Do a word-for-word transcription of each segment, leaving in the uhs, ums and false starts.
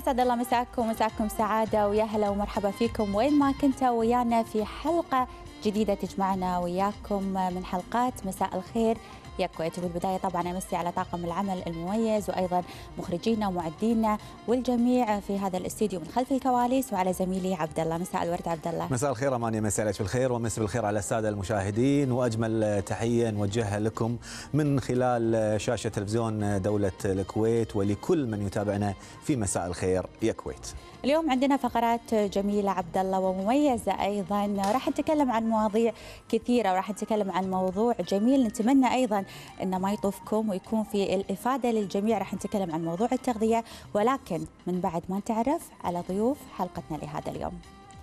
أسعد الله مساكم مساكم سعادة ويا هلا ومرحبا فيكم وين ما كنتوا ويانا في حلقة جديدة تجمعنا وياكم من حلقات مساء الخير يا كويت. وبالبداية طبعا أمسي على طاقم العمل المميز وأيضا مخرجينا ومعدينا والجميع في هذا الاستديو من خلف الكواليس، وعلى زميلي عبد الله. مساء الورد عبد الله. مساء الخير أماني، مساء عليك بالخير ومساء بالخير على السادة المشاهدين، وأجمل تحية نوجهها لكم من خلال شاشة تلفزيون دولة الكويت ولكل من يتابعنا في مساء الخير يا كويت. اليوم عندنا فقرات جميلة عبد الله ومميزة أيضا، راح نتكلم عن مواضيع كثيرة وراح نتكلم عن موضوع جميل نتمنى أيضا أنه ما يطوفكم ويكون في الإفادة للجميع. راح نتكلم عن موضوع التغذية، ولكن من بعد ما نتعرف على ضيوف حلقتنا لهذا اليوم.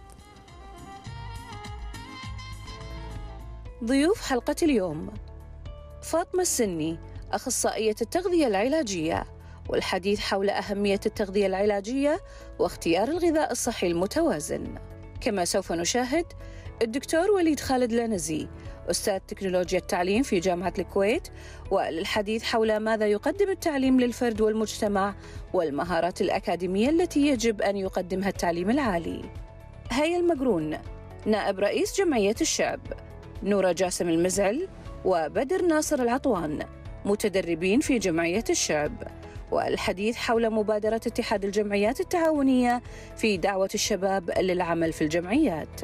ضيوف حلقة اليوم فاطمة السني، أخصائية التغذية العلاجية، والحديث حول أهمية التغذية العلاجية واختيار الغذاء الصحي المتوازن. كما سوف نشاهد الدكتور وليد خالد لانزي، أستاذ تكنولوجيا التعليم في جامعة الكويت، وللحديث حول ماذا يقدم التعليم للفرد والمجتمع والمهارات الأكاديمية التي يجب أن يقدمها التعليم العالي. هيا المقرون، نائب رئيس جمعية الشعب، نورة جاسم المزعل وبدر ناصر العطوان، متدربين في جمعية الشعب، والحديث حول مبادرة اتحاد الجمعيات التعاونية في دعوة الشباب للعمل في الجمعيات.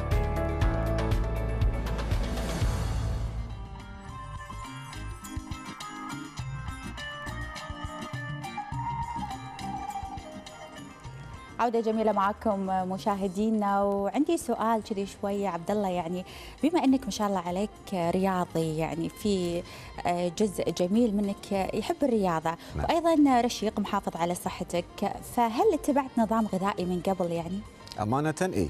عودة جميلة معكم مشاهدينا، وعندي سؤال كذي شوية عبد الله، يعني بما انك ما شاء الله عليك رياضي، يعني في جزء جميل منك يحب الرياضة نعم. وايضا رشيق محافظ على صحتك، فهل اتبعت نظام غذائي من قبل؟ يعني أمانة إيه،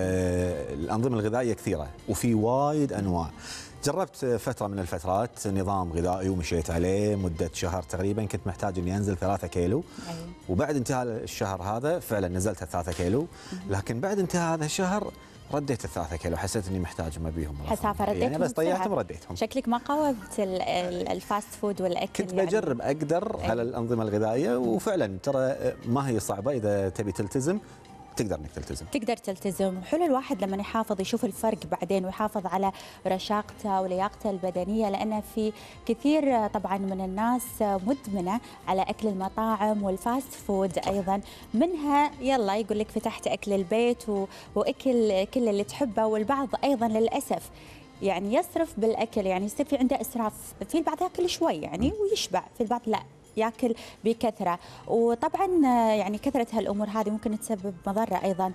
آه الأنظمة الغذائية كثيرة وفي وايد أنواع. جربت فترة من الفترات نظام غذائي ومشيت عليه مدة شهر تقريبا، كنت محتاج اني انزل ثلاثة كيلو أيوة. وبعد انتهاء الشهر هذا فعلا نزلت ثلاثة كيلو، لكن بعد انتهاء هذا الشهر رديت الثلاثة كيلو، حسيت اني محتاج ما بيهم حسافة رديتهم يعني، بس طيحتهم رديتهم. شكلك ما قاومت الفاست فود والاكل، كنت بجرب يعني. اقدر أيوة. على الانظمة الغذائية، وفعلا ترى ما هي صعبة اذا تبي تلتزم، تقدر انك تلتزم تقدر تلتزم. وحلو الواحد لما يحافظ يشوف الفرق بعدين ويحافظ على رشاقته ولياقته البدنيه، لان في كثير طبعا من الناس مدمنه على اكل المطاعم والفاست فود ايضا، منها يلا يقول لك فتحت اكل البيت و... واكل كل اللي تحبه، والبعض ايضا للاسف يعني يصرف بالاكل، يعني يصير في عنده اسراف، في البعض ياكل شوي يعني ويشبع، في البعض لا ياكل بكثره. وطبعا يعني كثره هالامور هذه ممكن تسبب مضره ايضا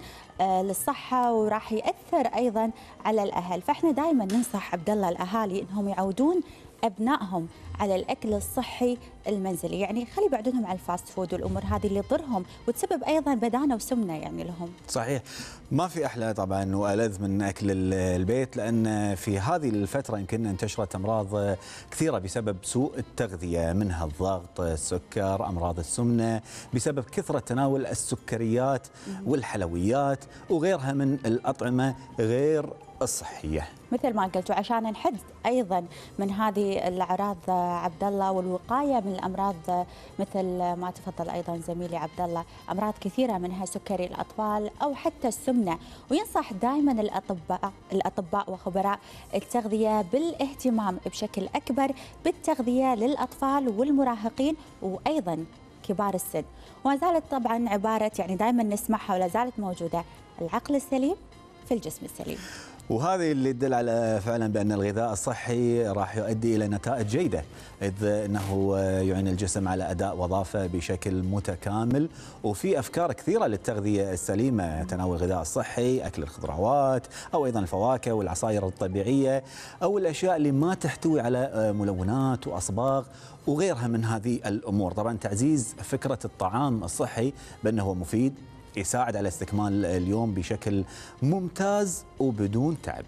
للصحه، وراح ياثر ايضا على الاهل. فاحنا دائما ننصح عبد الله الاهالي انهم يعودون ابنائهم على الاكل الصحي المنزلي، يعني خلي يبعدونهم عن الفاست فود والامور هذه اللي تضرهم وتسبب ايضا بدانه وسمنه يعني لهم. صحيح، ما في احلى طبعا والذ من اكل البيت، لان في هذه الفتره يمكن انتشرت امراض كثيره بسبب سوء التغذيه، منها الضغط، السكر، امراض السمنه، بسبب كثره تناول السكريات والحلويات وغيرها من الاطعمه غير الصحيه. مثل ما قلت، وعشان نحد ايضا من هذه الاعراض عبد الله والوقايه من الامراض مثل ما تفضل ايضا زميلي عبد الله، امراض كثيره منها سكري الاطفال او حتى السمنه، وينصح دائما الاطباء الاطباء وخبراء التغذيه بالاهتمام بشكل اكبر بالتغذيه للاطفال والمراهقين وايضا كبار السن. وما زالت طبعا عباره يعني دائما نسمعها ولا زالت موجوده، العقل السليم في الجسم السليم. وهذه اللي تدل على فعلا بأن الغذاء الصحي راح يؤدي إلى نتائج جيدة، إذ أنه يعين الجسم على أداء وظائفه بشكل متكامل. وفي أفكار كثيرة للتغذية السليمة، تناول الغذاء الصحي، أكل الخضروات أو أيضا الفواكه والعصائر الطبيعية، أو الأشياء اللي ما تحتوي على ملونات وأصباغ وغيرها من هذه الأمور. طبعا تعزيز فكرة الطعام الصحي بأنه هو مفيد، يساعد على استكمال اليوم بشكل ممتاز وبدون تعب.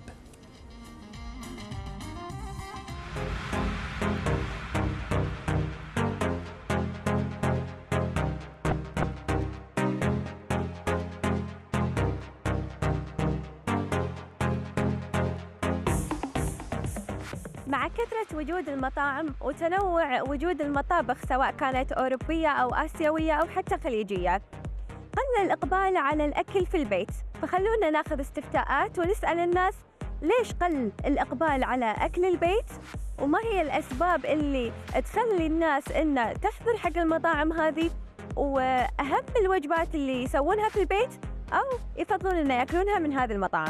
مع كثرة وجود المطاعم وتنوع وجود المطابخ سواء كانت أوروبية أو آسيوية أو حتى خليجية، قل الإقبال على الأكل في البيت. فخلونا ناخذ استفتاءات ونسأل الناس ليش قل الإقبال على أكل البيت، وما هي الأسباب اللي تخلي الناس إن تحضر حق المطاعم هذه، وأهم الوجبات اللي يسوونها في البيت أو يفضلون إن يأكلونها من هذه المطاعم.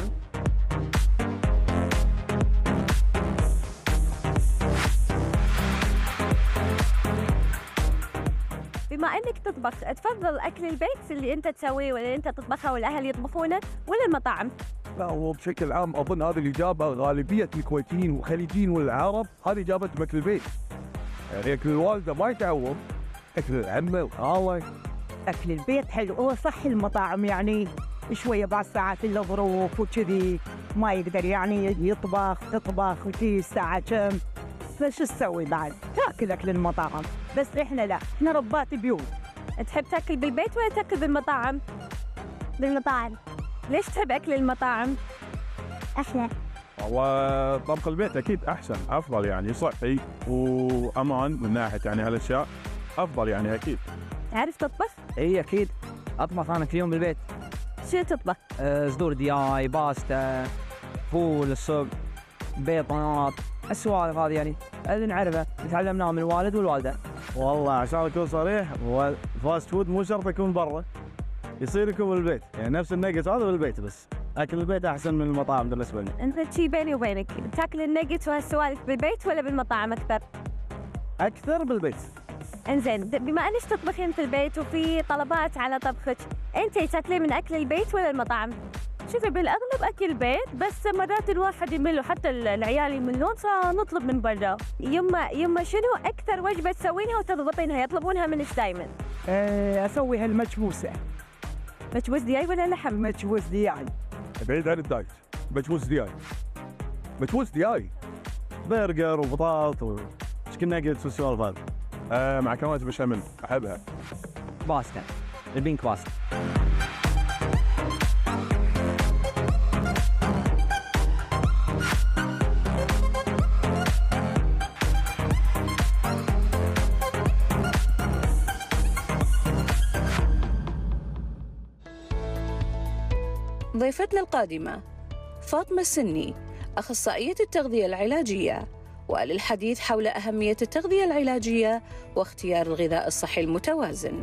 بما انك تطبخ، تفضل اكل البيت اللي انت تسويه ولا اللي انت تطبخه والاهل يطبخونه ولا المطاعم؟ لا، هو بشكل عام اظن هذه الاجابه غالبيه الكويتيين والخليجيين والعرب هذه اجابتهم اكل البيت. يعني اكل الوالده ما يتعوض، اكل العمه والخاله. اكل البيت حلو، هو صح المطاعم يعني شويه بعد ساعات الا ظروف وكذي ما يقدر يعني يطبخ تطبخ وتي الساعه كم، فش تسوي بعد؟ تاكل اكل المطاعم. بس احنا لا، احنا ربات بيوت. تحب تاكل بالبيت ولا تاكل بالمطاعم؟ بالمطاعم. ليش تحب اكل المطاعم؟ احلى. هو طبخ البيت اكيد احسن، افضل يعني، صحي وامان من ناحيه يعني هالاشياء، افضل يعني اكيد. تعرف تطبخ؟ اي اكيد اطبخ انا في يوم بالبيت. شو تطبخ؟ أه صدور دياي، باستا، فول الصبح، بيضات، السوالف هذه يعني اللي نعرفها تعلمناها من الوالد والوالده. والله عشان اكون صريح، هو الفاست فود مو شرط يكون برا، يصير يكون بالبيت، يعني نفس النجت هذا بالبيت، بس اكل البيت احسن من المطاعم بالنسبه لي. انت شي بيني وبينك، تاكل النجت وهالسوالف بالبيت ولا بالمطاعم اكثر؟ اكثر بالبيت. انزين، بما انك تطبخين في البيت وفي طلبات على طبخك، انت تاكلين من اكل البيت ولا المطاعم؟ شوفي بالأغلب أكل بيت، بس مرات الواحد يمل وحتى العيال يملون فنطلب من برا. يما يما شنو أكثر وجبة تسوينها وتضبطينها يطلبونها منك دائما؟ أه أسوي هالمجبوسة. مجبوس دياي ولا لحم؟ مجبوس دياي. بعيد عن الدايت، مجبوس دياي. مجبوس دياي. برجر وبطاط وشكل ناجتس والسوالف هذه. آه مع كمات بشاميل، أحبها. باستا، البينك باستا. ضيفتنا القادمة فاطمة السني، أخصائية التغذية العلاجية، وللحديث حول أهمية التغذية العلاجية واختيار الغذاء الصحي المتوازن.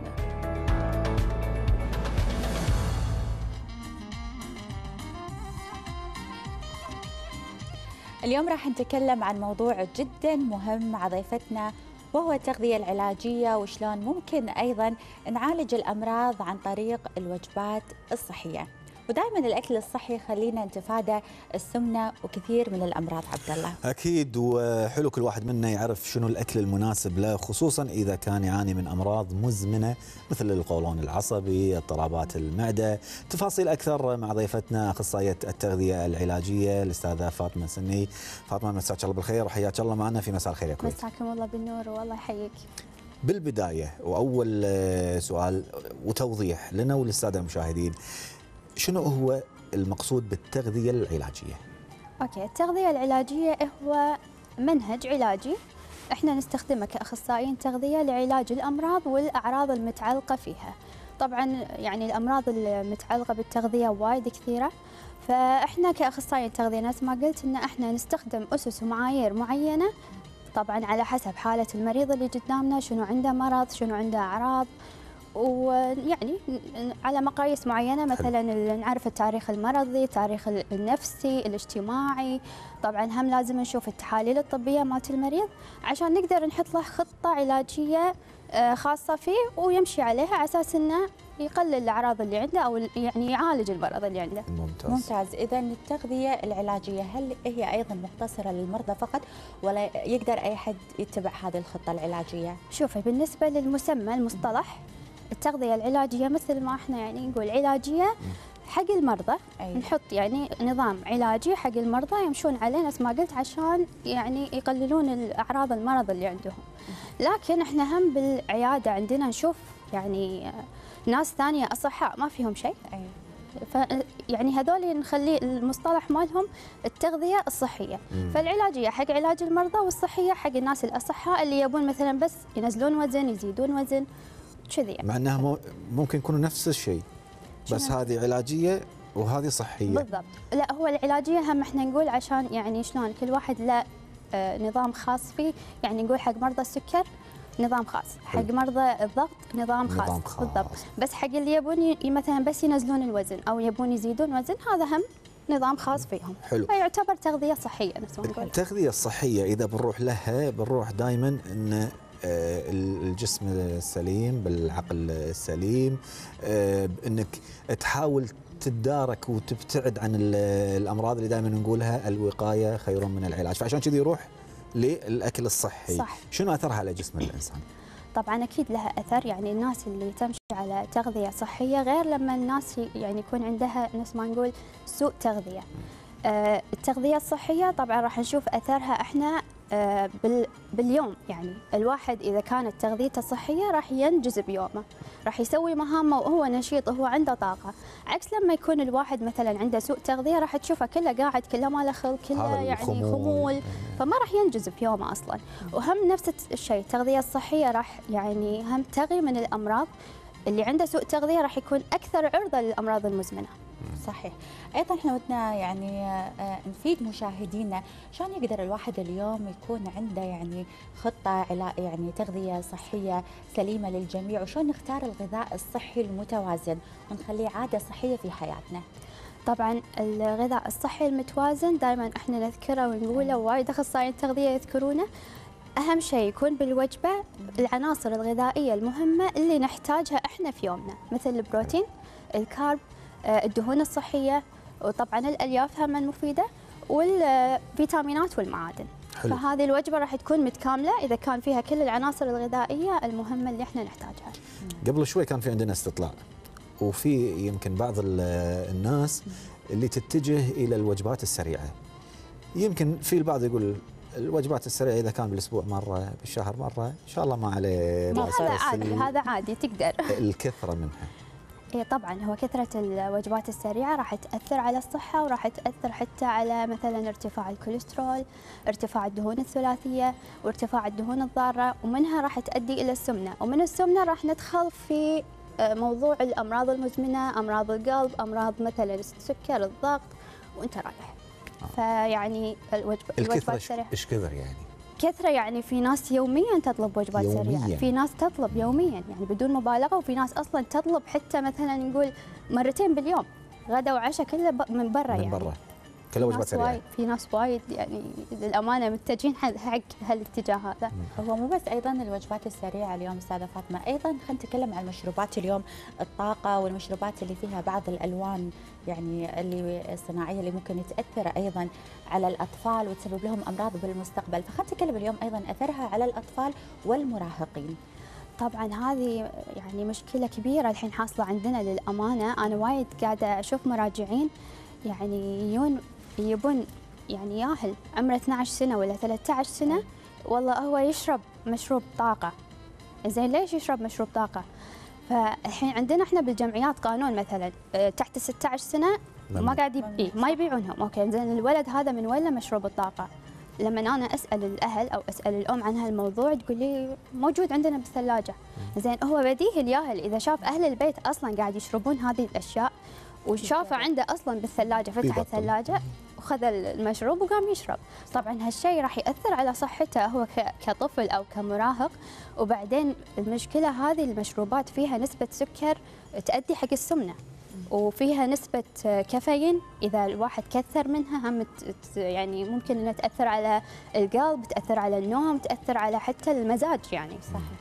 اليوم راح نتكلم عن موضوع جدا مهم مع ضيفتنا، وهو التغذية العلاجية وشلون ممكن أيضا نعالج الأمراض عن طريق الوجبات الصحية. ودائما الأكل الصحي خلينا نتفادى السمنة وكثير من الأمراض. عبد الله أكيد، وحلو كل واحد منا يعرف شنو الأكل المناسب له، خصوصا إذا كان يعاني من أمراض مزمنة مثل القولون العصبي، اضطرابات المعدة. تفاصيل أكثر مع ضيفتنا أخصائية التغذية العلاجية الأستاذة فاطمة السني. فاطمة مساك الله بالخير وحياك الله معنا في مساء الخير يا كويت. مساكم الله بالنور والله يحييك. بالبداية وأول سؤال وتوضيح لنا وللسادة المشاهدين، شنو هو المقصود بالتغذية العلاجية؟ اوكي، التغذية العلاجية هو منهج علاجي احنا نستخدمه كأخصائيين تغذية لعلاج الأمراض والأعراض المتعلقة فيها. طبعا يعني الأمراض المتعلقة بالتغذية وايد كثيرة، فاحنا كأخصائيين تغذية نفس ما قلت ان احنا نستخدم أسس ومعايير معينة، طبعا على حسب حالة المريض اللي قدامنا، شنو عنده مرض، شنو عنده أعراض، ويعني على مقاييس معينة، مثلا نعرف التاريخ المرضي، التاريخ النفسي، الاجتماعي. طبعا هم لازم نشوف التحاليل الطبية مالت المريض عشان نقدر نحط له خطة علاجية خاصة فيه ويمشي عليها على أساس إنه يقلل الأعراض اللي عنده أو يعني يعالج المرض اللي عنده. ممتاز. ممتاز. إذا التغذية العلاجية هل هي أيضا مقتصرة للمرضى فقط ولا يقدر أي حد يتبع هذه الخطة العلاجية؟ شوفي، بالنسبة للمسمى المصطلح التغذية العلاجية مثل ما احنا يعني نقول علاجية حق المرضى. أيه. نحط يعني نظام علاجي حق المرضى يمشون عليه نفس ما قلت عشان يعني يقللون الأعراض المرض اللي عندهم. لكن احنا هم بالعيادة عندنا نشوف يعني ناس ثانية أصحاء ما فيهم شيء. أيه. ف يعني هذول نخلي المصطلح مالهم التغذية الصحية. مم. فالعلاجية حق علاج المرضى والصحية حق الناس الأصحاء اللي يبون مثلا بس ينزلون وزن، يزيدون وزن كذي. مع انها ممكن يكونوا نفس الشيء. بس هذه علاجيه وهذه صحيه. بالضبط. لا هو العلاجيه هم احنا نقول عشان يعني شلون كل واحد له آه نظام خاص فيه، يعني نقول حق مرضى السكر نظام خاص، حق مرضى الضغط نظام خاص. نظام خاص بالضبط. بس حق اللي يبون مثلا بس ينزلون الوزن او يبون يزيدون وزن هذا هم نظام خاص فيهم. حلو. فيعتبر تغذيه صحيه نفس ما نقول. التغذيه الصحيه اذا بنروح لها بنروح دائما ان الجسم السليم بالعقل السليم، انك تحاول تتدارك وتبتعد عن الامراض اللي دائما نقولها الوقايه خير من العلاج، فعشان كذي يروح للاكل الصحي. صح. شنو اثرها على جسم الانسان؟ طبعا اكيد لها اثر، يعني الناس اللي تمشي على تغذيه صحيه غير لما الناس يعني يكون عندها نفس ما نقول سوء تغذيه. آه التغذيه الصحيه طبعا راح نشوف اثرها احنا آه باليوم، يعني الواحد اذا كانت تغذيته صحيه راح ينجز بيومه، راح يسوي مهامه وهو نشيط وهو عنده طاقه، عكس لما يكون الواحد مثلا عنده سوء تغذيه راح تشوفه كله قاعد كله ما له خلق كله يعني خمول, خمول فما راح ينجز بيومه اصلا. وهم نفس الشيء التغذيه الصحيه راح يعني هم تغي من الامراض، اللي عنده سوء تغذيه راح يكون اكثر عرضه للامراض المزمنه. صحيح. ايضا احنا ودنا يعني نفيد مشاهدينا شلون يقدر الواحد اليوم يكون عنده يعني خطه يعني تغذيه صحيه سليمه للجميع، وشلون نختار الغذاء الصحي المتوازن ونخليه عاده صحيه في حياتنا. طبعا الغذاء الصحي المتوازن دائما احنا نذكره ونقوله، ووايد اخصائيين التغذيه يذكرونه. اهم شيء يكون بالوجبه العناصر الغذائيه المهمه اللي نحتاجها احنا في يومنا، مثل البروتين، الكارب، الدهون الصحيه، وطبعا الالياف هم المفيده، والفيتامينات والمعادن. حلو. فهذه الوجبه راح تكون متكامله اذا كان فيها كل العناصر الغذائيه المهمه اللي احنا نحتاجها. قبل شوي كان في عندنا استطلاع، وفي يمكن بعض الناس اللي تتجه الى الوجبات السريعه. يمكن في البعض يقول الوجبات السريعه اذا كان بالاسبوع مره، بالشهر مره، ان شاء الله ما عليه باس. هذا عادي، هذا عادي تقدر. الكثره منها. اي طبعا هو كثره الوجبات السريعه راح تاثر على الصحه، وراح تاثر حتى على مثلا ارتفاع الكوليسترول، ارتفاع الدهون الثلاثيه، وارتفاع الدهون الضاره، ومنها راح تؤدي الى السمنه، ومن السمنه راح ندخل في موضوع الامراض المزمنه، امراض القلب، امراض مثلا السكر، الضغط، وانت رايح. فيعني الوجبه الوجبات السريعه ايش كثر يعني؟ كثره يعني في ناس يوميا تطلب وجبات يومياً. سريعه، في ناس تطلب يوميا يعني بدون مبالغه، وفي ناس اصلا تطلب حتى مثلا نقول مرتين باليوم، غدا وعشاء كله من برا يعني. من برا كله وجبات سريعه. في ناس وايد يعني للامانه متجهين حق هالاتجاه هذا. هو مو بس ايضا الوجبات السريعه اليوم استاذه فاطمه، ايضا خلينا نتكلم عن المشروبات اليوم، الطاقه والمشروبات اللي فيها بعض الالوان يعني اللي الصناعيه اللي ممكن تاثر ايضا على الاطفال وتسبب لهم امراض بالمستقبل، فخلينا نتكلم اليوم ايضا اثرها على الاطفال والمراهقين. طبعا هذه يعني مشكله كبيره الحين حاصله عندنا للامانه. انا وايد قاعده اشوف مراجعين يعني يجون يبون يعني ياهل عمره اثنعش سنه ولا ثلاثة عشر سنه، والله هو يشرب مشروب طاقه. زين ليش يشرب مشروب طاقه؟ فالحين عندنا احنا بالجمعيات قانون مثلا تحت ستة عشر سنه ما قاعد يبيع ما يبيعونهم. اوكي زين الولد هذا من وين له مشروب الطاقه؟ لما انا اسال الاهل او اسال الام عن هالموضوع تقول لي موجود عندنا بالثلاجه. زين هو بديهي الياهل اذا شاف اهل البيت اصلا قاعد يشربون هذه الاشياء وشافه عنده اصلا بالثلاجه، فتح الثلاجه وخذ المشروب وقام يشرب. طبعا هالشيء راح ياثر على صحته هو كطفل او كمراهق. وبعدين المشكله هذه المشروبات فيها نسبه سكر تؤدي حق السمنه، وفيها نسبه كافيين اذا الواحد كثر منها هم يعني ممكن انها تاثر على القلب، تاثر على النوم، تاثر على حتى المزاج يعني. صحيح.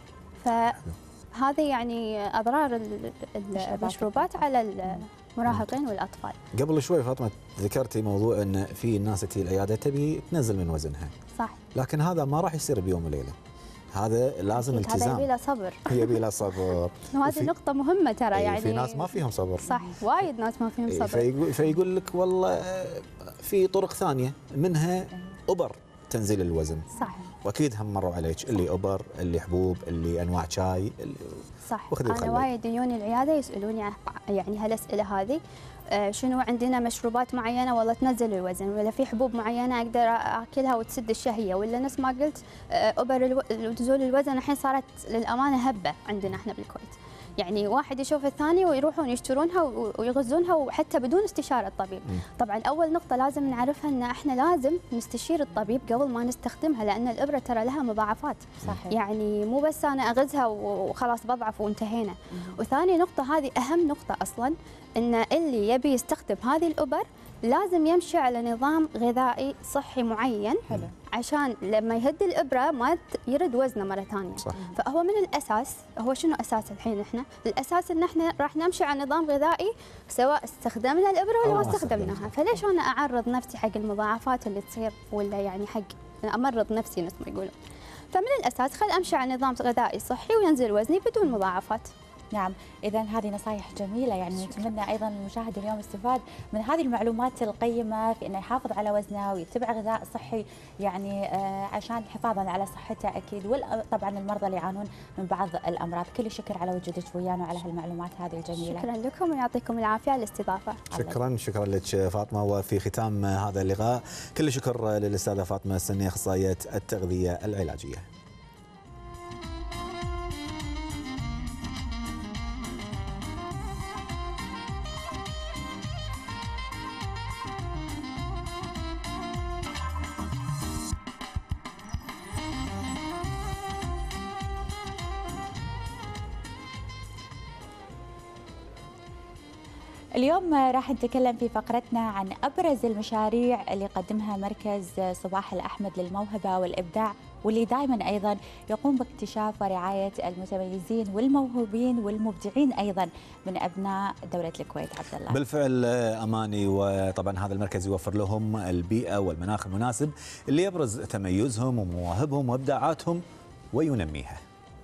فهذه يعني اضرار المشروبات على المراهقين والاطفال. قبل شوي فاطمه ذكرتي موضوع ان في ناس تجي العياده تبي تنزل من وزنها. صح. لكن هذا ما راح يصير بيوم وليله. هذا لازم التزام. هذا يبي له صبر. يبي له صبر. وهذه نقطة مهمة ترى يعني. في ناس ما فيهم صبر. صح، وايد ناس ما فيهم صبر. فيقول, فيقول لك والله في طرق ثانية منها أبر تنزيل الوزن. صح. واكيد هم مروا عليك اللي أبر، اللي حبوب، اللي أنواع شاي. اللي صح. أنا وايد يجوني العيادة يسألوني يعني هالأسئلة هذه. شنو عندنا مشروبات معينه والله تنزل الوزن، ولا في حبوب معينه اقدر اكلها وتسد الشهيه، ولا نفس ما قلت ابر نزول الوزن الحين صارت للامانه هبه عندنا احنا بالكويت. يعني واحد يشوف الثاني ويروحون يشترونها ويغزونها وحتى بدون استشاره الطبيب. طبعا اول نقطه لازم نعرفها ان احنا لازم نستشير الطبيب قبل ما نستخدمها، لان الابره ترى لها مضاعفات. صحيح. يعني مو بس انا اغزها وخلاص بضعف وانتهينا. وثاني نقطه، هذه اهم نقطه اصلا، ان اللي يبي يستخدم هذه الابر لازم يمشي على نظام غذائي صحي معين. حلو. عشان لما يهد الابره ما يرد وزنه مره ثانيه. صح. فهو من الاساس، هو شنو اساس الحين احنا؟ الاساس ان احنا راح نمشي على نظام غذائي سواء استخدمنا الابره ولا ما استخدمناها، فليش انا اعرض نفسي حق المضاعفات اللي تصير، ولا يعني حق امرض نفسي مثل ما يقولون. فمن الاساس خل امشي على نظام غذائي صحي وينزل وزني بدون مضاعفات. نعم، إذا هذه نصائح جميلة، يعني نتمنى أيضا المشاهد اليوم استفاد من هذه المعلومات القيمة في أنه يحافظ على وزنه ويتبع غذاء صحي، يعني آه عشان حفاظا على صحته أكيد، وطبعا المرضى اللي يعانون من بعض الأمراض. كل الشكر على وجودك ويانا وعلى هالمعلومات هذه الجميلة. شكرا لكم ويعطيكم العافية على الاستضافة. شكرا شكرا لك فاطمة. وفي ختام هذا اللقاء كل الشكر للأستاذة فاطمة السني، أخصائية التغذية العلاجية. اليوم راح نتكلم في فقرتنا عن أبرز المشاريع اللي قدمها مركز صباح الأحمد للموهبة والإبداع، واللي دائما أيضا يقوم باكتشاف ورعاية المتميزين والموهوبين والمبدعين أيضا من أبناء دولة الكويت. عبد الله. بالفعل أماني، وطبعا هذا المركز يوفر لهم البيئة والمناخ المناسب اللي يبرز تميزهم ومواهبهم وإبداعاتهم وينميها.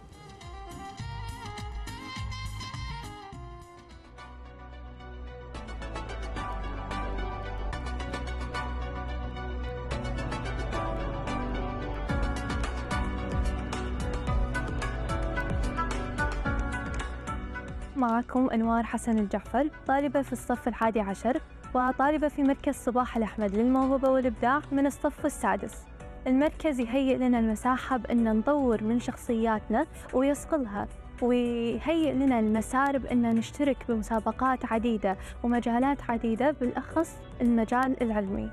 معكم أنوار حسن الجعفر، طالبة في الصف الحادي عشر وطالبة في مركز صباح الأحمد للموهبة والإبداع من الصف السادس. المركز يهيئ لنا المساحة بأن نطور من شخصياتنا ويصقلها، ويهيئ لنا المسار بأن نشترك بمسابقات عديدة ومجالات عديدة، بالأخص المجال العلمي.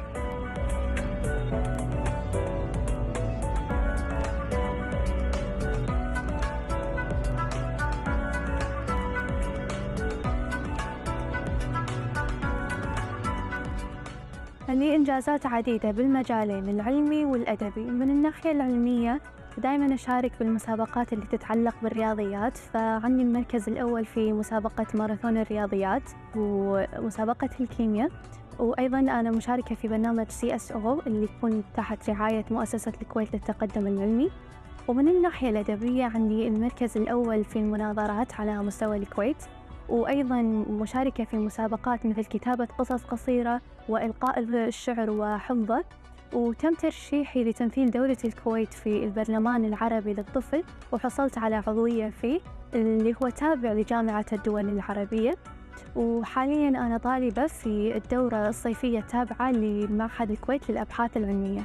لي إنجازات عديدة بالمجالين العلمي والأدبي. من الناحية العلمية دائما أشارك بالمسابقات اللي تتعلق بالرياضيات، فعندي المركز الأول في مسابقة ماراثون الرياضيات ومسابقة الكيمياء، وأيضا أنا مشاركة في برنامج سي إس أو اللي يكون تحت رعاية مؤسسة الكويت للتقدم العلمي. ومن الناحية الأدبية عندي المركز الأول في المناظرات على مستوى الكويت، وأيضاً مشاركة في مسابقات مثل كتابة قصص قصيرة وإلقاء الشعر وحفظه. وتم ترشيحي لتمثيل دولة الكويت في البرلمان العربي للطفل، وحصلت على عضوية فيه اللي هو تابع لجامعة الدول العربية. وحالياً أنا طالبة في الدورة الصيفية التابعة لمعهد الكويت للأبحاث العلمية.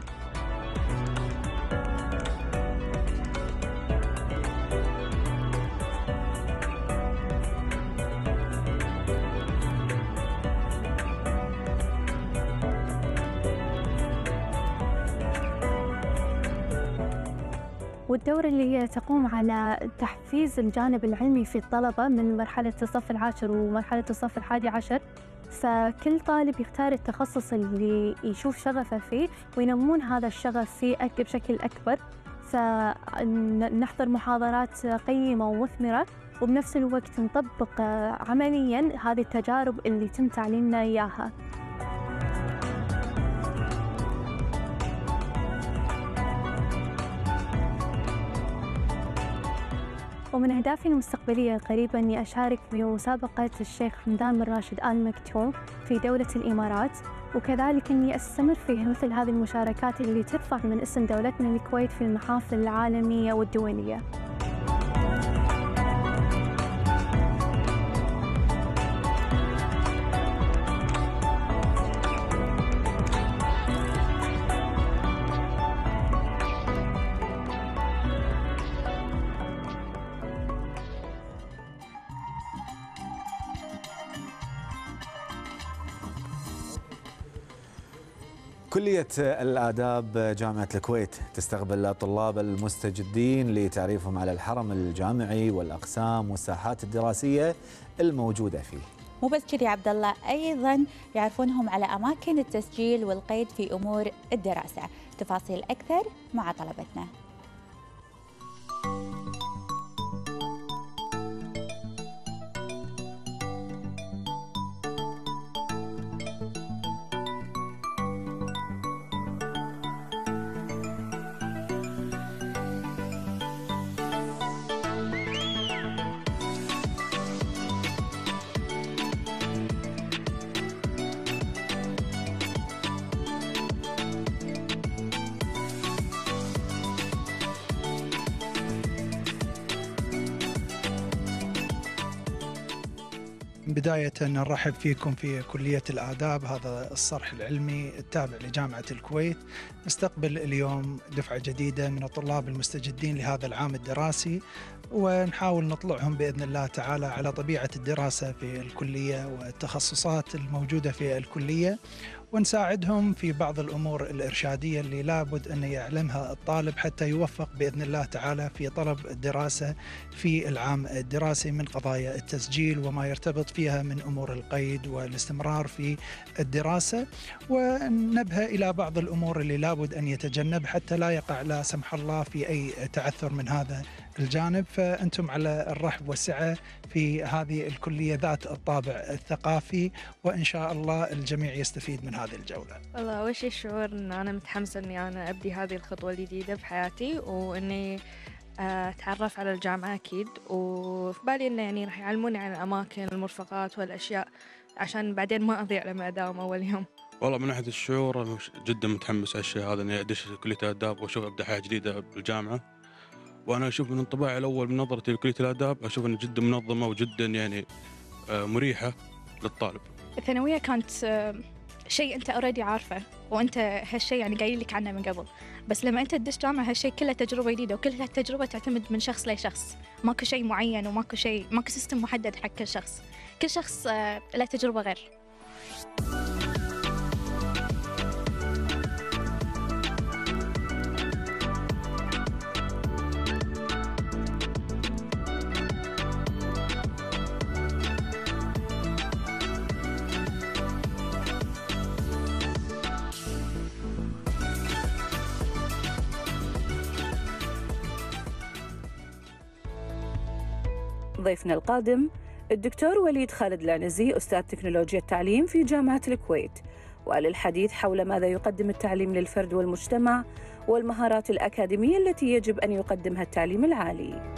والدورة اللي هي تقوم على تحفيز الجانب العلمي في الطلبة من مرحلة الصف العاشر ومرحلة الصف الحادي عشر، فكل طالب يختار التخصص اللي يشوف شغفه فيه وينمون هذا الشغف فيه بشكل أكبر. فنحضر محاضرات قيمة ومثمرة، وبنفس الوقت نطبق عملياً هذه التجارب اللي تم تعليمنا إياها. ومن أهدافي المستقبلية القريبة أني أشارك في مسابقة الشيخ حمدان بن راشد آل مكتوم في دولة الإمارات، وكذلك أني أستمر في مثل هذه المشاركات اللي ترفع من اسم دولتنا الكويت في المحافل العالمية والدولية. كلية الآداب جامعة الكويت تستقبل الطلاب المستجدين لتعريفهم على الحرم الجامعي والأقسام والساحات الدراسية الموجودة فيه. مو بس كذي عبد الله، أيضا يعرفونهم على أماكن التسجيل والقيد في أمور الدراسة. تفاصيل أكثر مع طلبتنا. بداية نرحب فيكم في كلية الآداب، هذا الصرح العلمي التابع لجامعة الكويت. نستقبل اليوم دفعة جديدة من الطلاب المستجدين لهذا العام الدراسي، ونحاول نطلعهم بإذن الله تعالى على طبيعة الدراسة في الكلية والتخصصات الموجودة في الكلية، ونساعدهم في بعض الأمور الإرشادية اللي لابد أن يعلمها الطالب حتى يوفق بإذن الله تعالى في طلب الدراسة في العام الدراسي من قضايا التسجيل وما يرتبط فيها من أمور القيد والاستمرار في الدراسة، وننبه إلى بعض الأمور اللي لابد أن يتجنب حتى لا يقع لا سمح الله في أي تعثر من هذا الجانب. فأنتم على الرحب والسعة في هذه الكلية ذات الطابع الثقافي، وإن شاء الله الجميع يستفيد من هذه الجولة. والله أول شيء الشعور أن أنا متحمسة أني أنا أبدي هذه الخطوة الجديدة بحياتي، وإني أتعرف على الجامعة أكيد، وفي بالي أنه يعني راح يعلموني عن الأماكن المرفقات والأشياء عشان بعدين ما أضيع لما أداوم أول يوم. والله من ناحية الشعور أنا جدا متحمس على الشيء هذا، إني أدش كلية الآداب وأشوف أبدأ حياة جديدة بالجامعة. وأنا أشوف من انطباعي الأول من نظرتي لكلية الآداب أشوف أنها جدا منظمة وجدا يعني مريحة للطالب. الثانوية كانت شيء أنت أوريدي عارفه، وأنت هالشيء يعني قايل لك عنه من قبل، بس لما أنت تدش جامعة هالشيء كله تجربة جديدة، وكل هالتجربة تعتمد من شخص لشخص، ماكو شيء معين وماكو شيء ماكو سيستم محدد حق كل شخص، كل شخص له تجربة غير. ضيفنا القادم الدكتور وليد خالد العنزي، أستاذ تكنولوجيا التعليم في جامعة الكويت، وللحديث حول ماذا يقدم التعليم للفرد والمجتمع والمهارات الأكاديمية التي يجب أن يقدمها التعليم العالي.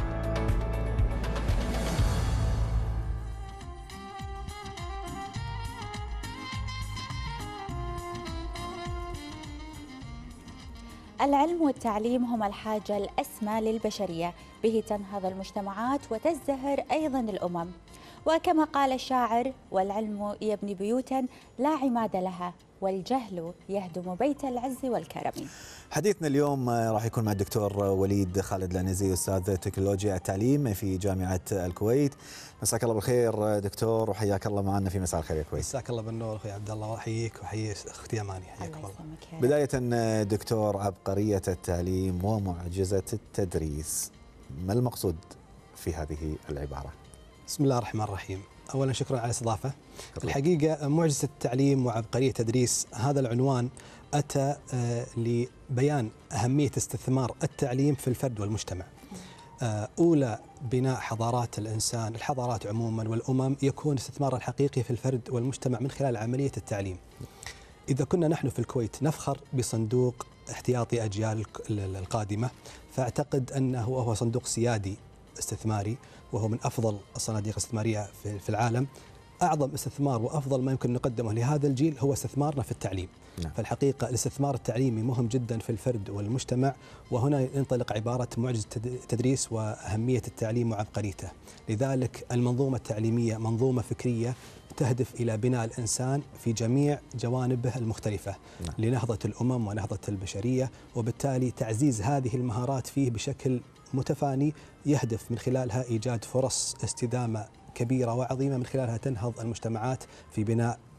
العلم والتعليم هما الحاجة الأسمى للبشرية، به تنهض المجتمعات وتزدهر أيضا الأمم، وكما قال الشاعر: والعلم يبني بيوتا لا عماد لها، والجهل يهدم بيت العز والكرم. حديثنا اليوم راح يكون مع الدكتور وليد خالد العنزي، أستاذ تكنولوجيا التعليم في جامعة الكويت. مساك الله بالخير دكتور، وحياك الله معنا في مساء الخير يا كويت. مساك الله بالنور اخوي عبد الله، واحييك وحيي اختي اماني، حياكم الله. بداية دكتور، عبقرية التعليم ومعجزة التدريس، ما المقصود في هذه العبارة؟ بسم الله الرحمن الرحيم. اولا شكرا على الاستضافة. الحقيقة معجزة التعليم وعبقرية التدريس هذا العنوان أتى لبيان أهمية استثمار التعليم في الفرد والمجتمع. أولى بناء حضارات الإنسان، الحضارات عموما والأمم، يكون الاستثمار الحقيقي في الفرد والمجتمع من خلال عملية التعليم. إذا كنا نحن في الكويت نفخر بصندوق احتياطي أجيال القادمة، فأعتقد أنه هو صندوق سيادي استثماري، وهو من أفضل الصناديق الاستثمارية في العالم. أعظم استثمار وأفضل ما يمكن نقدمه لهذا الجيل هو استثمارنا في التعليم. نعم. فالحقيقة الاستثمار التعليمي مهم جدا في الفرد والمجتمع، وهنا ينطلق عبارة معجزة التدريس وأهمية التعليم وعبقريته. لذلك المنظومة التعليمية منظومة فكرية تهدف إلى بناء الإنسان في جميع جوانبه المختلفة. نعم. لنهضة الأمم ونهضة البشرية، وبالتالي تعزيز هذه المهارات فيه بشكل متفاني يهدف من خلالها إيجاد فرص استدامة كبيرة وعظيمة من خلالها تنهض المجتمعات في بناء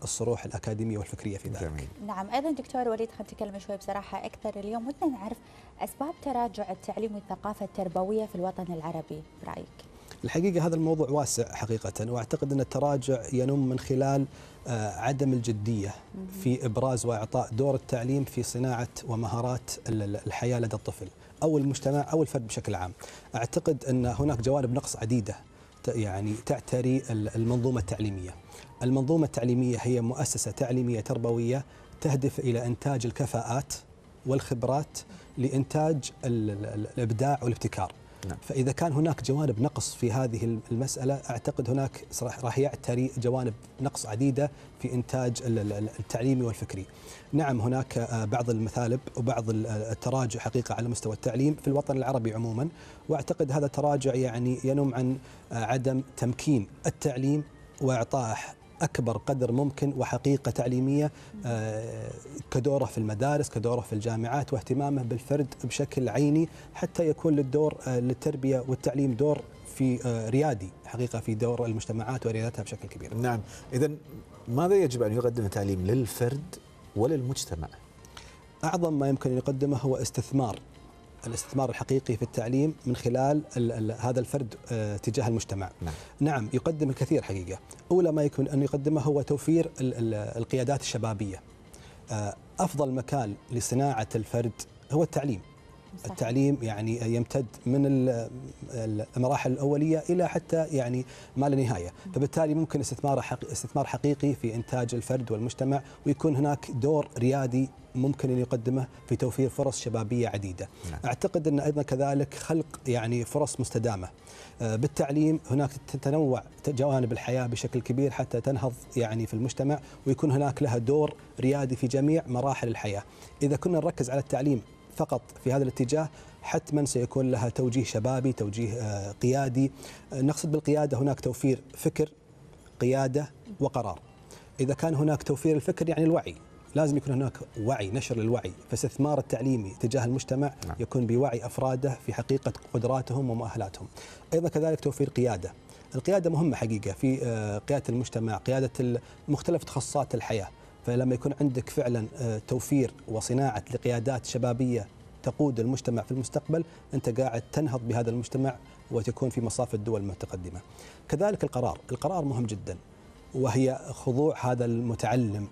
الصروح الأكاديمية والفكرية في ذلك. جميل. نعم، أيضا دكتور وليد خلينا نتكلم شوي بصراحة أكثر اليوم، ودنا نعرف أسباب تراجع التعليم والثقافة التربوية في الوطن العربي برأيك؟ الحقيقة هذا الموضوع واسع حقيقة، وأعتقد أن التراجع ينم من خلال عدم الجدية في إبراز وإعطاء دور التعليم في صناعة ومهارات الحياة لدى الطفل أو المجتمع أو الفرد بشكل عام. أعتقد أن هناك جوانب نقص عديدة يعني تعتري المنظومة التعليمية. المنظومة التعليمية هي مؤسسة تعليمية تربوية تهدف إلى إنتاج الكفاءات والخبرات لإنتاج الإبداع والابتكار. نعم. فإذا كان هناك جوانب نقص في هذه المسألة، أعتقد هناك راح يعتري جوانب نقص عديدة في إنتاج التعليمي والفكري. نعم، هناك بعض المثالب وبعض التراجع حقيقة على مستوى التعليم في الوطن العربي عموما، وأعتقد هذا التراجع يعني ينم عن عدم تمكين التعليم وإعطائه أكبر قدر ممكن وحقيقة تعليمية كدوره في المدارس، كدوره في الجامعات، واهتمامه بالفرد بشكل عيني حتى يكون للدور للتربية والتعليم دور في ريادي حقيقة في دور المجتمعات وريادتها بشكل كبير. نعم، إذن ماذا يجب أن يقدم التعليم للفرد وللمجتمع؟ أعظم ما يمكن أن يقدمه هو استثمار الاستثمار الحقيقي في التعليم من خلال ال ال هذا الفرد اه تجاه المجتمع. نعم. نعم، يقدم الكثير حقيقة. أولى ما يكون أن يقدمه هو توفير ال ال القيادات الشبابية. اه أفضل مكان لصناعة الفرد هو التعليم. صح. التعليم يعني يمتد من المراحل الأولية إلى حتى يعني ما لا نهاية، فبالتالي ممكن استثمار حقيقي استثمار حقيقي في إنتاج الفرد والمجتمع، ويكون هناك دور ريادي ممكن أن يقدمه في توفير فرص شبابية عديدة. نعم. أعتقد أن أيضا كذلك خلق يعني فرص مستدامة. بالتعليم هناك تتنوع جوانب الحياة بشكل كبير حتى تنهض يعني في المجتمع، ويكون هناك لها دور ريادي في جميع مراحل الحياة. إذا كنا نركز على التعليم فقط في هذا الاتجاه، حتما سيكون لها توجيه شبابي، توجيه قيادي. نقصد بالقيادة هناك توفير فكر، قيادة وقرار. إذا كان هناك توفير الفكر يعني الوعي، لازم يكون هناك وعي، نشر للوعي، فاستثمار التعليمي تجاه المجتمع يكون بوعي أفراده في حقيقة قدراتهم ومؤهلاتهم. أيضا كذلك توفير قيادة. القيادة مهمة حقيقة في قيادة المجتمع، قيادة مختلف تخصصات الحياة. فلما يكون عندك فعلا توفير وصناعة لقيادات شبابية تقود المجتمع في المستقبل، أنت قاعد تنهض بهذا المجتمع وتكون في مصاف الدول المتقدمة. كذلك القرار، القرار مهم جدا، وهي خضوع هذا المتعلم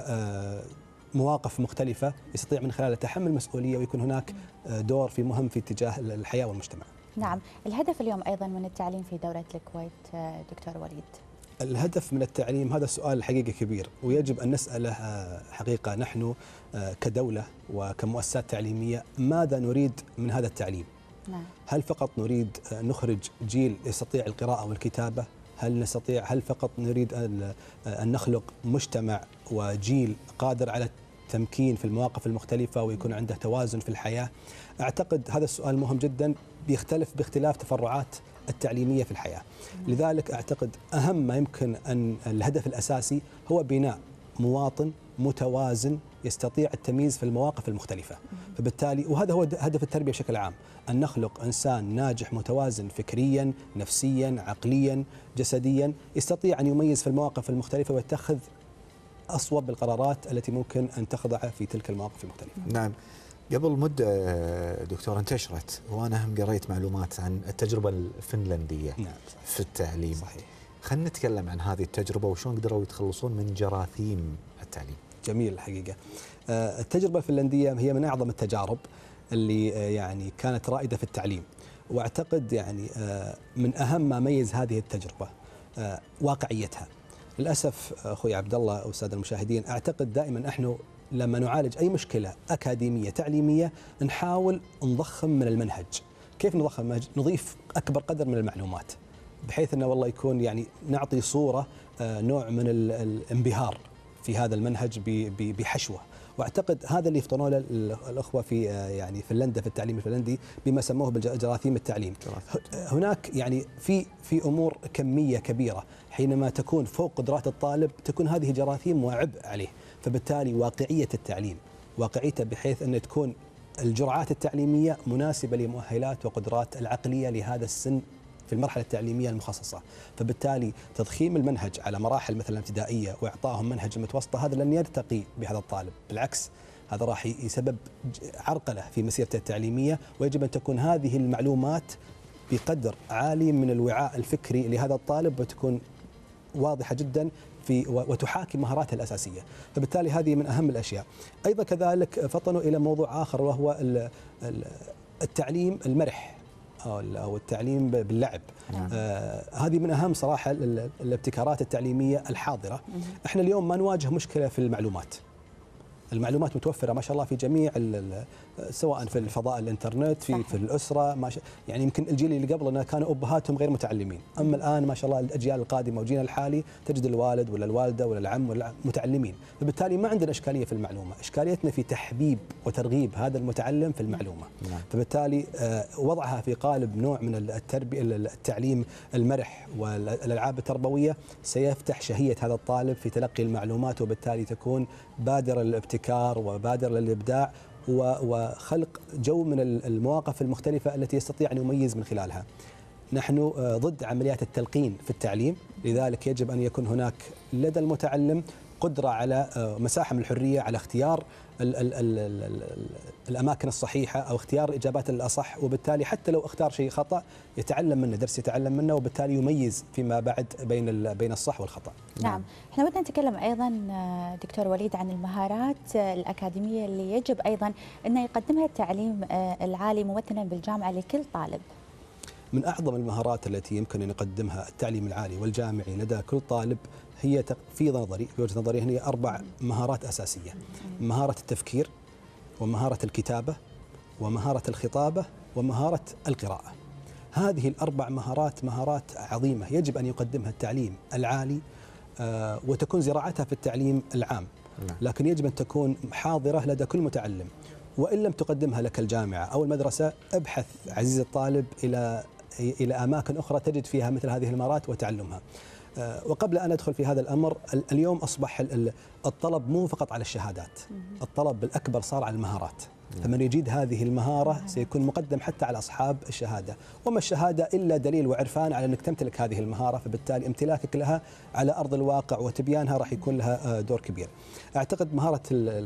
إلى مواقف مختلفة يستطيع من خلالها تحمل مسؤولية، ويكون هناك دور في مهم في اتجاه الحياة والمجتمع. نعم، الهدف اليوم أيضا من التعليم في دولة الكويت دكتور وليد؟ الهدف من التعليم هذا سؤال حقيقي كبير، ويجب أن نسأله حقيقة نحن كدولة وكمؤسسات تعليمية، ماذا نريد من هذا التعليم؟ نعم. هل فقط نريد نخرج جيل يستطيع القراءة والكتابة؟ هل نستطيع هل فقط نريد أن نخلق مجتمع وجيل قادر على التمكين في المواقف المختلفة ويكون عنده توازن في الحياة؟ أعتقد هذا السؤال مهم جدا، بيختلف باختلاف تفرعات التعليمية في الحياة. لذلك أعتقد أهم ما يمكن أن الهدف الأساسي هو بناء مواطن متوازن يستطيع التمييز في المواقف المختلفة. فبالتالي وهذا هو هدف التربية بشكل عام، أن نخلق إنسان ناجح متوازن فكريا، نفسيا، عقليا، جسديا، يستطيع أن يميز في المواقف المختلفة ويتخذ أصوب القرارات التي ممكن أن تخضع في تلك المواقف المختلفة. نعم. قبل مدة دكتور انتشرت وأنا هم قريت معلومات عن التجربة الفنلندية. نعم. في التعليم. صحيح. خلينا نتكلم عن هذه التجربة وشون قدروا يتخلصون من جراثيم التعليم. جميل الحقيقة. التجربة الفنلندية هي من أعظم التجارب اللي يعني كانت رائدة في التعليم، وأعتقد يعني من أهم ما ميز هذه التجربة واقعيتها. للأسف أخوي عبد الله والسادة المشاهدين، أعتقد دائما نحن لما نعالج أي مشكلة أكاديمية تعليمية نحاول نضخم من المنهج. كيف نضخم المنهج؟ نضيف أكبر قدر من المعلومات بحيث أنه والله يكون يعني نعطي صورة نوع من الانبهار في هذا المنهج بحشوة. واعتقد هذا اللي يفطنوا له الاخوه في يعني فنلندا في التعليم الفنلندي بما سموه بجراثيم التعليم. هناك يعني في في امور كميه كبيره حينما تكون فوق قدرات الطالب تكون هذه جراثيم وعبء عليه، فبالتالي واقعيه التعليم واقعيته بحيث ان تكون الجرعات التعليميه مناسبه لمؤهلات وقدرات العقليه لهذا السن في المرحلة التعليمية المخصصة. فبالتالي تضخيم المنهج على مراحل مثلا الابتدائية وإعطائهم منهج المتوسطة هذا لن يرتقي بهذا الطالب، بالعكس هذا راح يسبب عرقلة في مسيرته التعليمية. ويجب أن تكون هذه المعلومات بقدر عالي من الوعاء الفكري لهذا الطالب وتكون واضحة جدا في وتحاكي مهاراته الأساسية. فبالتالي هذه من أهم الأشياء. أيضا كذلك فطنوا إلى موضوع آخر وهو التعليم المرح أو التعليم باللعب. نعم. آه هذه من أهم صراحة الابتكارات التعليمية الحاضرة. احنا اليوم ما نواجه مشكلة في المعلومات. المعلومات متوفرة ما شاء الله في جميع سواء في الفضاء الانترنت في في الأسرة ما شاء يعني يمكن الجيل اللي قبلنا كانوا أبهاتهم غير متعلمين، أما الآن ما شاء الله الأجيال القادمة وجيلنا الحالي تجد الوالد ولا الوالدة ولا العم ولا متعلمين، فبالتالي ما عندنا إشكالية في المعلومة، إشكاليتنا في تحبيب وترغيب هذا المتعلم في المعلومة. نعم. فبالتالي وضعها في قالب نوع من التربية التعليم المرح والألعاب التربوية سيفتح شهية هذا الطالب في تلقي المعلومات، وبالتالي تكون بادرة للابتكار وبادرة للإبداع وخلق جو من المواقف المختلفة التي يستطيع أن يميز من خلالها. نحن ضد عمليات التلقين في التعليم، لذلك يجب أن يكون هناك لدى المتعلم قدرة على مساحة من الحرية على اختيار ال ال ال ال الأماكن الصحيحة أو اختيار الإجابات الأصح، وبالتالي حتى لو اختار شيء خطأ يتعلم منه، درس يتعلم منه، وبالتالي يميز فيما بعد بين بين الصح والخطأ. نعم، احنا بدنا نتكلم أيضا دكتور وليد عن المهارات الأكاديمية اللي يجب أيضا أنه يقدمها التعليم العالي ممثلا بالجامعة لكل طالب. من أعظم المهارات التي يمكن أن يقدمها التعليم العالي والجامعي لدى كل طالب هي في نظري في وجهة نظري هي أربع مهارات أساسية: مهارة التفكير، ومهارة الكتابة، ومهارة الخطابة، ومهارة القراءة. هذه الأربع مهارات مهارات عظيمة يجب أن يقدمها التعليم العالي آه وتكون زراعتها في التعليم العام، لكن يجب أن تكون حاضرة لدى كل متعلم. وإن لم تقدمها لك الجامعة أو المدرسة ابحث عزيزي الطالب إلى إلى أماكن أخرى تجد فيها مثل هذه المهارات وتعلمها. وقبل أن أدخل في هذا الأمر، اليوم أصبح الطلب مو فقط على الشهادات، الطلب الأكبر صار على المهارات. فمن يجيد هذه المهارة سيكون مقدم حتى على أصحاب الشهادة، وما الشهادة إلا دليل وعرفان على أنك تمتلك هذه المهارة، فبالتالي امتلاكك لها على أرض الواقع وتبيانها راح يكون لها دور كبير. أعتقد مهارة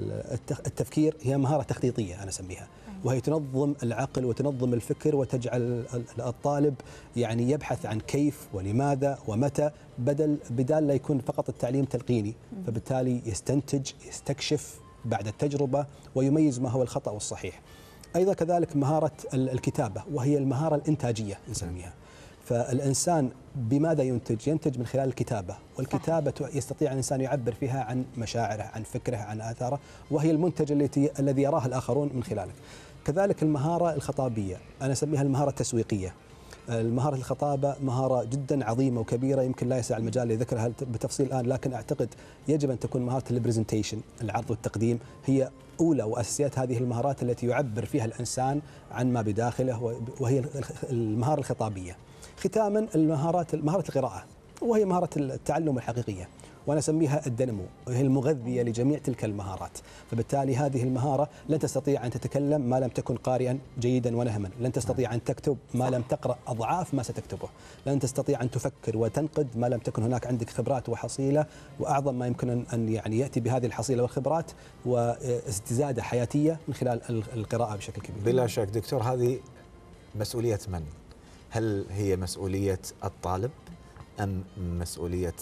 التفكير هي مهارة تخطيطية أنا أسميها، وهي تنظم العقل وتنظم الفكر وتجعل الطالب يعني يبحث عن كيف ولماذا ومتى، بدل بدال لا يكون فقط التعليم تلقيني، فبالتالي يستنتج يستكشف بعد التجربة ويميز ما هو الخطأ والصحيح. أيضا كذلك مهارة الكتابة وهي المهارة الإنتاجية نسميها. فالإنسان بماذا ينتج؟ ينتج من خلال الكتابة، والكتابة يستطيع الإنسان يعبر فيها عن مشاعره، عن فكره، عن آثاره، وهي المنتج التي الذي يراه الآخرون من خلالك. كذلك المهارة الخطابية أنا أسميها المهارة التسويقية. المهارة الخطابة مهارة جدا عظيمة وكبيرة، يمكن لا يسع المجال لذكرها بتفصيل الآن، لكن أعتقد يجب أن تكون مهارة البرزنتيشن، العرض والتقديم، هي أولى وأساسيات هذه المهارات التي يعبر فيها الإنسان عن ما بداخله، وهي المهارة الخطابية. ختاما المهارات مهارة القراءة، وهي مهارة التعلم الحقيقية، وأنا أسميها الدينامو، وهي المغذية لجميع تلك المهارات. فبالتالي هذه المهارة لن تستطيع أن تتكلم ما لم تكن قارئا جيدا ونهما، لن تستطيع أن تكتب ما لم تقرأ أضعاف ما ستكتبه، لن تستطيع أن تفكر وتنقد ما لم تكن هناك عندك خبرات وحصيلة، وأعظم ما يمكن أن يعني يأتي بهذه الحصيلة والخبرات واستزادة حياتية من خلال القراءة بشكل كبير. بلا شك دكتور، هذه مسؤولية من؟ هل هي مسؤولية الطالب أم مسؤولية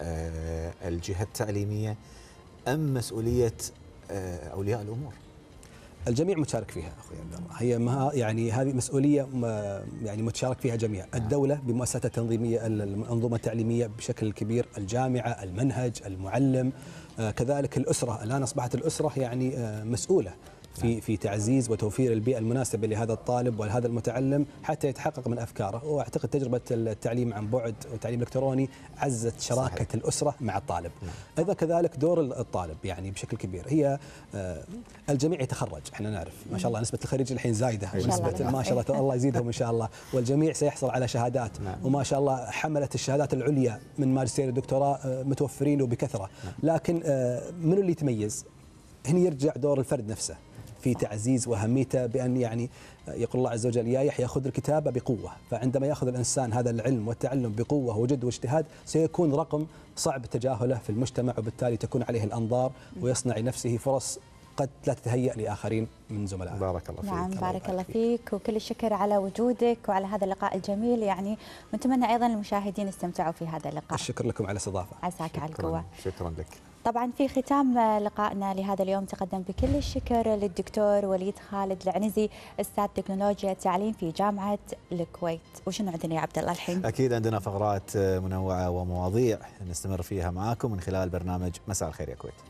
الجهة التعليمية أم مسؤولية أولياء الأمور؟ الجميع متشارك فيها أخوي عبد الله، هي ما يعني هذه مسؤولية يعني متشارك فيها جميع، الدولة بمؤسساتها التنظيمية، الأنظمة التعليمية بشكل كبير، الجامعة، المنهج، المعلم، كذلك الأسرة. الآن أصبحت الأسرة يعني مسؤولة في في تعزيز وتوفير البيئة المناسبة لهذا الطالب ولهذا المتعلم حتى يتحقق من أفكاره. وأعتقد تجربة التعليم عن بعد والتعليم الإلكتروني عزت شراكة صحيح. الأسرة مع الطالب. أيضا كذلك دور الطالب يعني بشكل كبير، هي الجميع يتخرج، احنا نعرف ما شاء الله نسبة الخريج الحين زايدة، ونسبة ما شاء الله الله يزيدهم إن شاء الله، والجميع سيحصل على شهادات، وما شاء الله حملة الشهادات العليا من ماجستير الدكتوراه متوفرين وبكثرة، لكن من اللي يتميز؟ هنا يرجع دور الفرد نفسه في تعزيز واهميته، بان يعني يقول الله عز وجل: يا يحيى خذ الكتاب بقوه. فعندما ياخذ الانسان هذا العلم والتعلم بقوه وجد واجتهاد سيكون رقم صعب تجاهله في المجتمع، وبالتالي تكون عليه الانظار ويصنع لنفسه فرص قد لا تتهيأ لآخرين من زملائه. بارك الله فيك. نعم بارك الله فيك، وكل الشكر على وجودك وعلى هذا اللقاء الجميل، يعني ونتمنى أيضا المشاهدين استمتعوا في هذا اللقاء. الشكر لكم على الاستضافة. عساك على القوة. شكرا لك. طبعا في ختام لقائنا لهذا اليوم تقدم بكل الشكر للدكتور وليد خالد العنزي، استاذ تكنولوجيا التعليم في جامعة الكويت. وشنو عندنا يا عبد الله الحين؟ أكيد عندنا فقرات منوعة ومواضيع نستمر فيها معاكم من خلال برنامج مساء الخير يا كويت.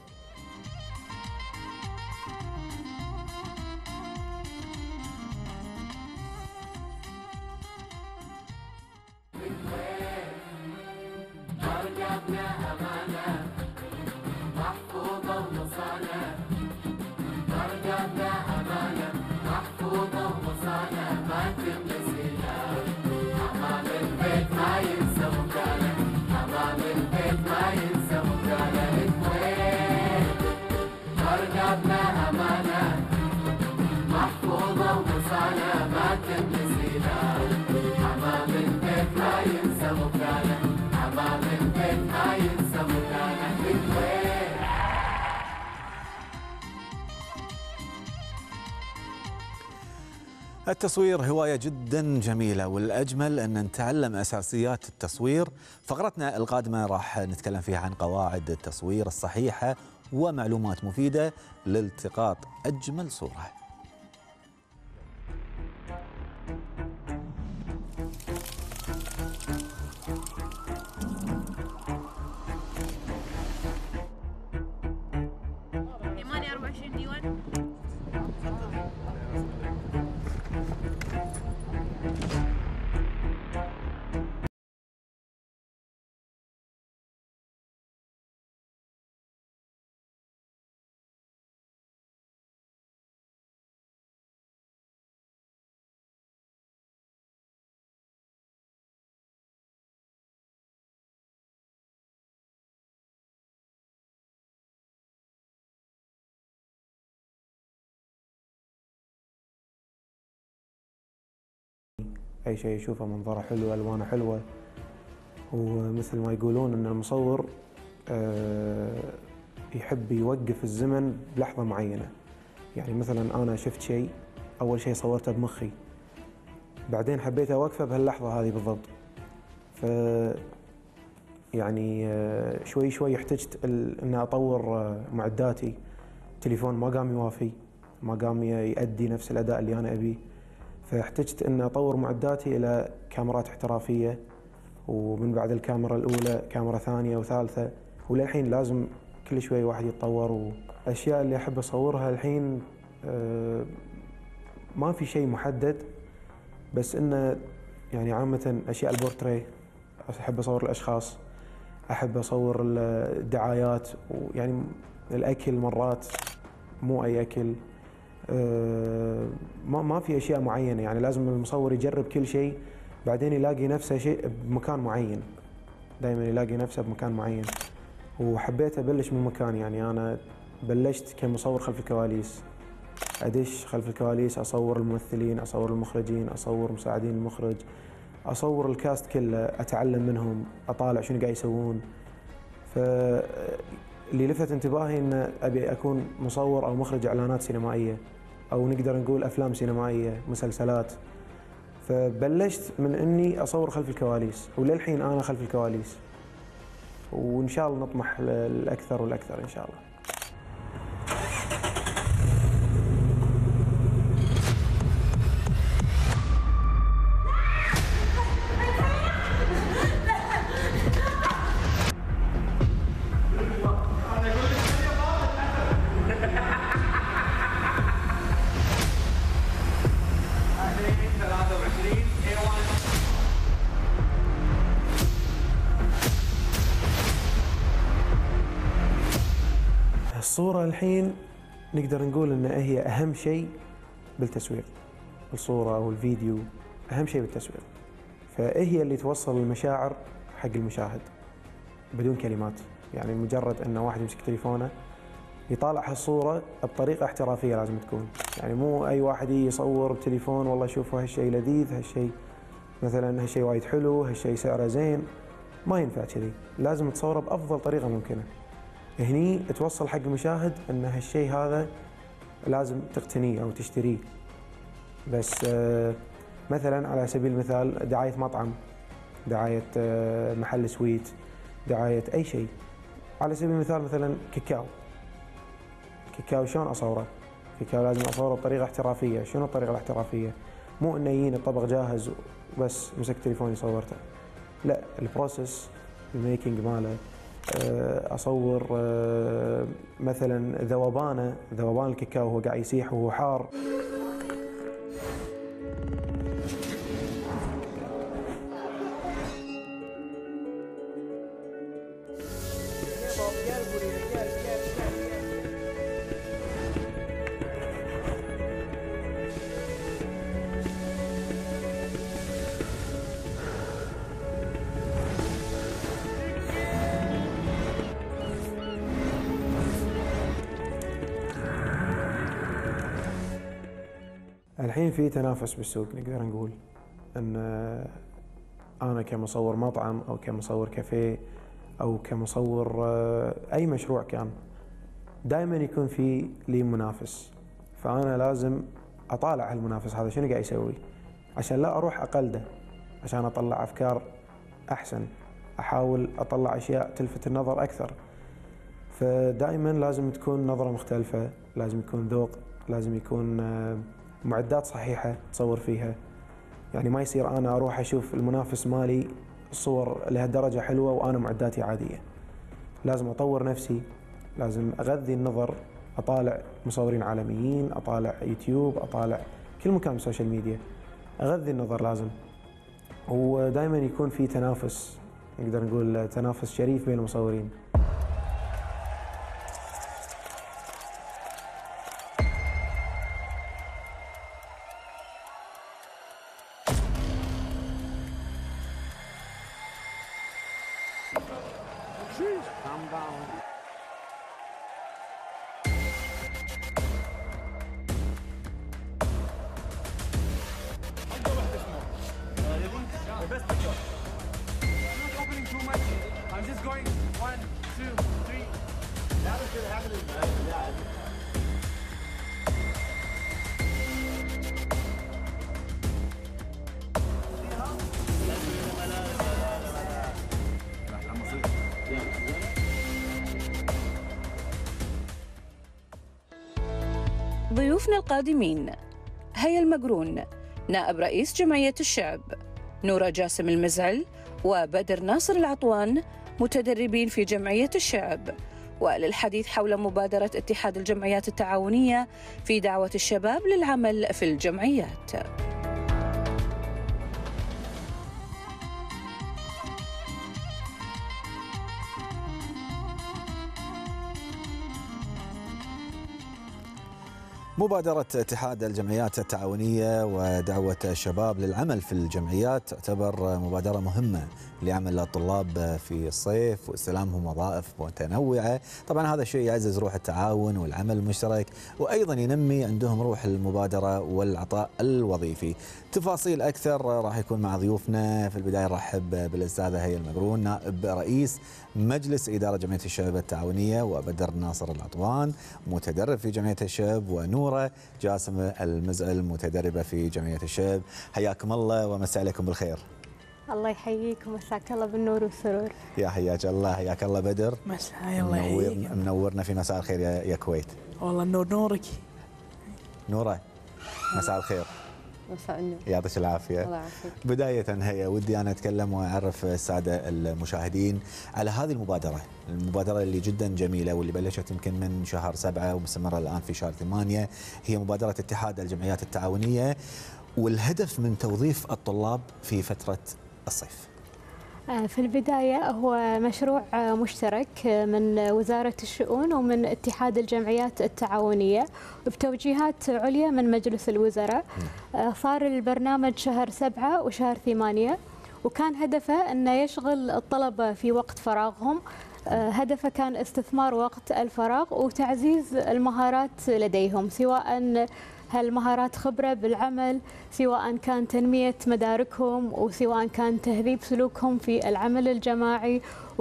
التصوير هواية جدا جميلة، والأجمل أن نتعلم أساسيات التصوير. فقرتنا القادمة راح نتكلم فيها عن قواعد التصوير الصحيحة ومعلومات مفيدة لالتقاط أجمل صورة. أي شيء يشوفه منظره حلو، ألوانه حلوة، ومثل ما يقولون أن المصور يحب يوقف الزمن بلحظة معينة. يعني مثلا أنا شفت شيء، أول شيء صورته بمخي، بعدين حبيت أوقفه بهاللحظة هذه بالضبط. ف يعني شوي شوي احتجت أن أطور معداتي. التليفون ما قام يوافي، ما قام يؤدي نفس الأداء اللي أنا أبيه، فاحتجت أن أطور معداتي إلى كاميرات احترافية، ومن بعد الكاميرا الأولى كاميرا ثانية وثالثة، وللحين لازم كل شوي واحد يتطور. والأشياء اللي أحب أصورها الحين ما في شيء محدد، بس إنه يعني عامة أشياء البورتريه، أحب أصور الأشخاص، أحب أصور الدعايات، ويعني الأكل مرات مو أي أكل. أه ما ما في اشياء معينه، يعني لازم المصور يجرب كل شيء بعدين يلاقي نفسه شيء بمكان معين، دائما يلاقي نفسه بمكان معين. وحبيت ابلش من مكان، يعني انا بلشت كمصور خلف الكواليس، ادش خلف الكواليس، اصور الممثلين، اصور المخرجين، اصور مساعدين المخرج، اصور الكاست كله، اتعلم منهم، اطالع شنو قاعد يسوون. ف اللي لفت انتباهي ان ابي اكون مصور او مخرج اعلانات سينمائيه، او نقدر نقول افلام سينمائيه، مسلسلات. فبلشت من اني اصور خلف الكواليس، وللحين انا خلف الكواليس، وان شاء الله نطمح للاكثر والاكثر ان شاء الله. الصورة الحين نقدر نقول ان هي اهم شيء بالتسويق، الصورة او الفيديو اهم شيء بالتسويق، فهي اللي توصل المشاعر حق المشاهد بدون كلمات. يعني مجرد ان واحد يمسك تليفونه يطالع هالصورة بطريقة احترافية لازم تكون، يعني مو أي واحد يصور بتليفون والله شوفوا هالشيء لذيذ، هالشيء مثلا هالشيء وايد حلو، هالشيء سعره زين، ما ينفع كذي، لازم تصوره بأفضل طريقة ممكنة. هني توصل حق المشاهد أن هالشيء هذا لازم تقتنيه أو تشتريه. بس مثلا على سبيل المثال دعاية مطعم، دعاية محل سويت، دعاية أي شيء، على سبيل المثال مثلا كاكاو، كاكاو شلون أصوره؟ كاكاو لازم أصوره بطريقة احترافية. شنو الطريقة الاحترافية؟ مو إنه يجيني الطبق جاهز بس مسك تليفوني صورته، لا، البروسيس الميكينج ماله، أصور مثلا ذوبانه، ذوبان الكاكاو وهو قاعد يسيح وهو حار. الحين في تنافس بالسوق، نقدر نقول ان انا كمصور مطعم او كمصور كافيه او كمصور اي مشروع كان، دائما يكون في لي منافس، فانا لازم اطالع هالمنافس هذا شنو قاعد يسوي عشان لا اروح اقلده، عشان اطلع افكار احسن، احاول اطلع اشياء تلفت النظر اكثر. فدائما لازم تكون نظرة مختلفة، لازم يكون ذوق، لازم يكون معدات صحيحة تصور فيها. يعني ما يصير أنا أروح أشوف المنافس مالي الصور لهالدرجة حلوة وأنا معداتي عادية. لازم أطور نفسي، لازم أغذي النظر، أطالع مصورين عالميين، أطالع يوتيوب، أطالع كل مكان بالسوشيال ميديا، أغذي النظر لازم. ودائما يكون في تنافس، نقدر نقول تنافس شريف بين المصورين. ضيوفنا القادمين: هيا المقرون نائب رئيس جمعية الشعب، نورة جاسم المزعل وبدر ناصر العطوان متدربين في جمعية الشعب، وللحديث حول مبادرة اتحاد الجمعيات التعاونية في دعوة الشباب للعمل في الجمعيات. مبادرة اتحاد الجمعيات التعاونية ودعوة الشباب للعمل في الجمعيات تعتبر مبادرة مهمة لعمل الطلاب في الصيف واستلامهم وظائف متنوعة. طبعا هذا الشيء يعزز روح التعاون والعمل المشترك، وأيضا ينمي عندهم روح المبادرة والعطاء الوظيفي. تفاصيل أكثر راح يكون مع ضيوفنا. في البداية نرحب بالأستاذة هيا المقرون نائب رئيس مجلس إدارة جمعية الشباب التعاونية، وبدر ناصر العطوان متدرب في جمعية الشباب، ونورة جاسم المزعل متدربة في جمعية الشباب. حياكم الله ومساء عليكم بالخير. الله يحييك ومساك الله بالنور والسرور. يا حياك الله. حياك الله بدر. مساء الله يحييك. منورنا في مساء الخير يا, يا كويت. والله النور نورك. نورة مساء الخير. مساء النور. يعطيك العافية. الله يعافيك. بداية هيا ودي أنا أتكلم وأعرف السادة المشاهدين على هذه المبادرة، المبادرة اللي جدا جميلة واللي بلشت يمكن من شهر سبعة ومستمرة الآن في شهر ثمانية. هي مبادرة اتحاد الجمعيات التعاونية، والهدف من توظيف الطلاب في فترة الصيف. في البداية هو مشروع مشترك من وزارة الشؤون ومن اتحاد الجمعيات التعاونية بتوجيهات عليا من مجلس الوزراء. صار البرنامج شهر سبعة وشهر ثمانية، وكان هدفه أنه يشغل الطلبة في وقت فراغهم هدفه كان استثمار وقت الفراغ وتعزيز المهارات لديهم، سواء هالمهارات خبرة بالعمل، سواء كان تنمية مداركهم، وسواء كان تهذيب سلوكهم في العمل الجماعي،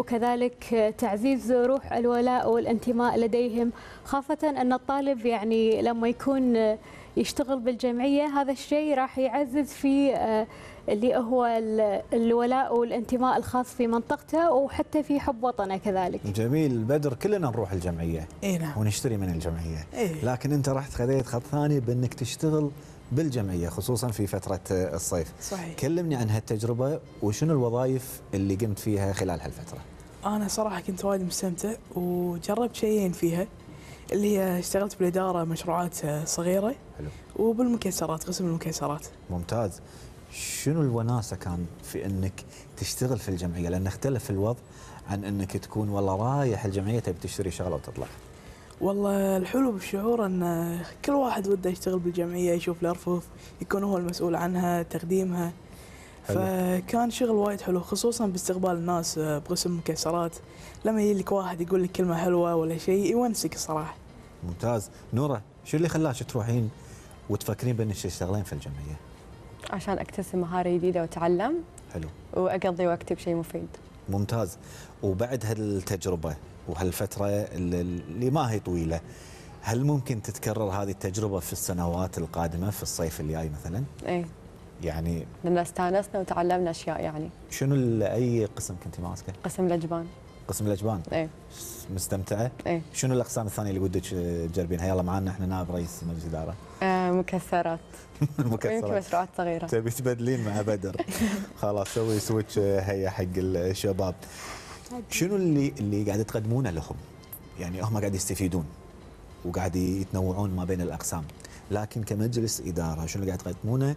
وكذلك تعزيز روح الولاء والانتماء لديهم، خاصة أن الطالب يعني لما يكون يشتغل بالجمعية هذا الشيء راح يعزز في اللي هو الولاء والانتماء الخاص في منطقته، وحتى في حب وطنه كذلك. جميل. بدر، كلنا نروح الجمعية اي نعم ونشتري من الجمعية، إيه؟ لكن انت رحت خذيت خط ثاني بانك تشتغل بالجمعية خصوصا في فترة الصيف. صحيح. كلمني عن هالتجربة وشنو الوظائف اللي قمت فيها خلال هالفترة. انا صراحه كنت وايد مستمتع وجربت شيئين فيها، اللي هي اشتغلت بالاداره مشروعات صغيره. حلو. وبالمكسرات، قسم المكسرات. ممتاز. شنو الوناسه كان في انك تشتغل في الجمعيه؟ لان اختلف الوضع عن انك تكون والله رايح الجمعيه تبي تشتري شغله وتطلع. والله الحلو بالشعور ان كل واحد وده يشتغل بالجمعيه، يشوف الارفف، يكون هو المسؤول عنها، تقديمها. حلو. فكان شغل وايد حلو، خصوصا باستقبال الناس بقسم المكسرات. لما يجي لك واحد يقول لك كلمه حلوه ولا شيء يونسك الصراحه. ممتاز. نوره، شو اللي خلاك تروحين وتفكرين بانك تشتغلين في الجمعيه؟ عشان اكتسب مهاره جديده واتعلم. حلو. واقضي وقتي بشيء مفيد. ممتاز. وبعد هالتجربه وهالفتره اللي ما هي طويله، هل ممكن تتكرر هذه التجربه في السنوات القادمه في الصيف الجاي مثلا؟ ايه يعني لان استانسنا وتعلمنا اشياء. يعني شنو اي قسم كنت ماسكه؟ قسم الاجبان. قسم الاجبان؟ ايه. مستمتعه؟ ايه. شنو الاقسام الثانيه اللي ودك تجربينها؟ يلا معنا احنا نائب رئيس مجلس اداره. آه مكسرات. مكسرات. ويمكن مشروعات صغيره. تبي تبدلين مع بدر. خلاص سوي سويتش هيا حق الشباب. شنو اللي اللي قاعد تقدمونه لهم؟ يعني هم قاعد يستفيدون وقاعد يتنوعون ما بين الاقسام، لكن كمجلس اداره شنو اللي قاعد تقدمونه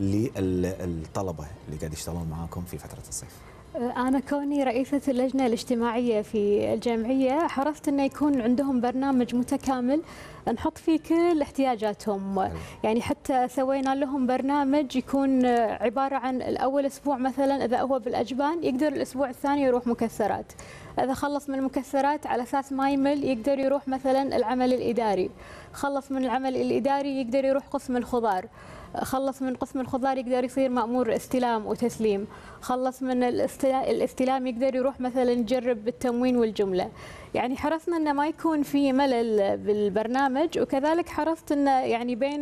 للطلبه اللي قاعد يشتغلون معاكم في فتره الصيف؟ أنا كوني رئيسة اللجنة الاجتماعية في الجمعية حرصت أنه يكون عندهم برنامج متكامل نحط فيه كل احتياجاتهم. يعني حتى سوينا لهم برنامج يكون عبارة عن الأول أسبوع مثلا إذا هو بالأجبان يقدر الأسبوع الثاني يروح مكسرات، إذا خلص من المكسرات على أساس ما يمل يقدر يروح مثلا العمل الإداري، خلص من العمل الإداري يقدر يروح قسم الخضار، خلص من قسم الخضار يقدر يصير مأمور استلام وتسليم، خلص من الاستلام يقدر يروح مثلا يجرب بالتموين والجملة. يعني حرصنا أنه ما يكون في ملل بالبرنامج، وكذلك حرصت أنه يعني بين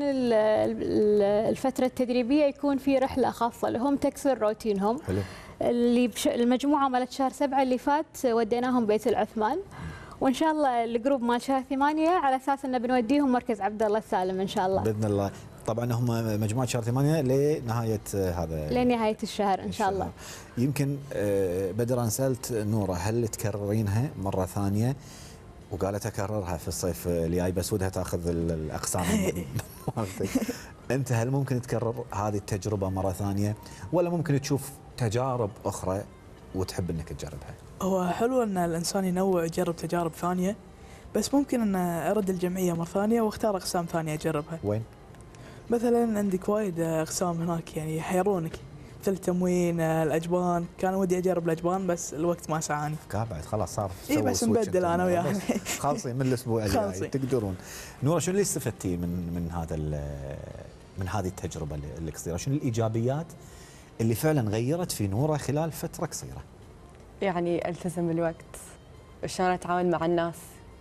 الفترة التدريبية يكون في رحلة خاصة لهم تكسر روتينهم. حلو. اللي بش... المجموعة مالت شهر سبعة اللي فات وديناهم بيت العثمان، وان شاء الله الجروب مال شهر ثمانية على اساس انه بنوديهم مركز عبد الله السالم ان شاء الله باذن الله. طبعا هم مجموعه شهر ثمانية لنهايه هذا لنهايه الشهر ان شاء الله. يمكن بدر انا سالت نوره هل تكررينها مره ثانيه وقالت اكررها في الصيف اللي جاي بس ودها تاخذ الاقسام. انت هل ممكن تكرر هذه التجربه مره ثانيه ولا ممكن تشوف تجارب اخرى وتحب انك تجربها؟ هو حلو ان الانسان ينوع يجرب تجارب ثانيه، بس ممكن ان ارد الجمعيه مره ثانيه واختار اقسام ثانيه اجربها. وين؟ مثلا عندك وايد اقسام هناك يعني يحيرونك، مثل التموين، الاجبان. كان ودي اجرب الاجبان بس الوقت ما سعاني. بعد خلاص صار. اي بس نبدل انا وياهم. خالصين من الاسبوع الجاي تقدرون. نوره شنو اللي استفدتي من من هذا من هذه التجربه اللي قصيره؟ شنو الايجابيات اللي فعلا غيرت في نوره خلال فتره قصيره؟ يعني التزم بالوقت، شلون اتعامل مع الناس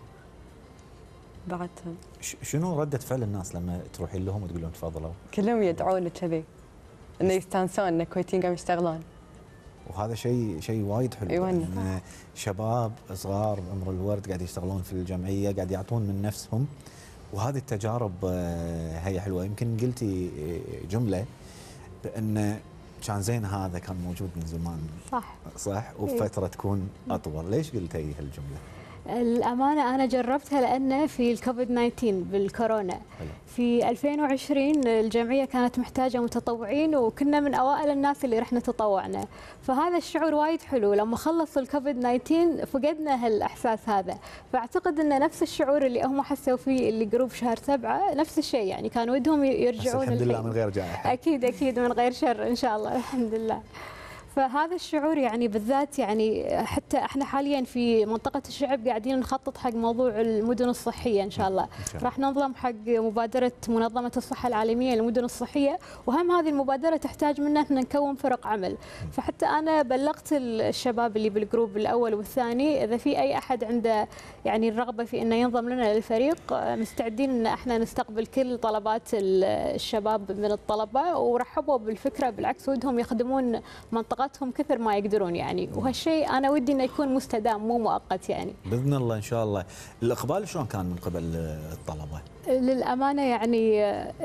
بعدهم. شنو ردة فعل الناس لما تروحين لهم وتقول لهم تفضلوا؟ كلهم يدعون كذي انه يستانسون ان الكويتيين قاموا يشتغلون. وهذا شيء شيء وايد حلو. أيوة. ان شباب صغار بعمر الورد قاعد يشتغلون في الجمعيه، قاعد يعطون من نفسهم، وهذه التجارب هي حلوه. يمكن قلتي جمله بان كان زين هذا كان موجود من زمان. صح صح. وفتره تكون اطول. ليش قلتي هالجمله؟ الأمانة أنا جربتها لأن في الكوفيد تسعة عشر بالكورونا في ألفين وعشرين الجمعية كانت محتاجة متطوعين وكنا من أوائل الناس اللي رحنا تطوعنا، فهذا الشعور وايد حلو. لما خلص الكوفيد تسعة عشر فقدنا هالإحساس هذا، فأعتقد أن نفس الشعور اللي هم حسوا فيه اللي جروب شهر سبعة نفس الشيء، يعني كان ودهم يرجعون. الحمد لله من غير جائحة. أكيد أكيد من غير شر إن شاء الله الحمد لله. فهذا الشعور يعني بالذات يعني حتى احنا حاليا في منطقه الشعب قاعدين نخطط حق موضوع المدن الصحيه ان شاء الله. راح ننظم حق مبادره منظمه الصحه العالميه للمدن الصحيه، وهم هذه المبادره تحتاج منا احنا نكون فرق عمل. فحتى انا بلغت الشباب اللي بالجروب الاول والثاني اذا في اي احد عنده يعني الرغبه في انه ينضم لنا للفريق، مستعدين ان احنا نستقبل كل طلبات الشباب من الطلبه، ورحبوا بالفكره، بالعكس ودهم يخدمون منطقتهم كثر ما يقدرون يعني، وهالشيء انا ودي انه يكون مستدام مو مؤقت يعني. باذن الله ان شاء الله. الاقبال شلون كان من قبل الطلبه؟ للامانه يعني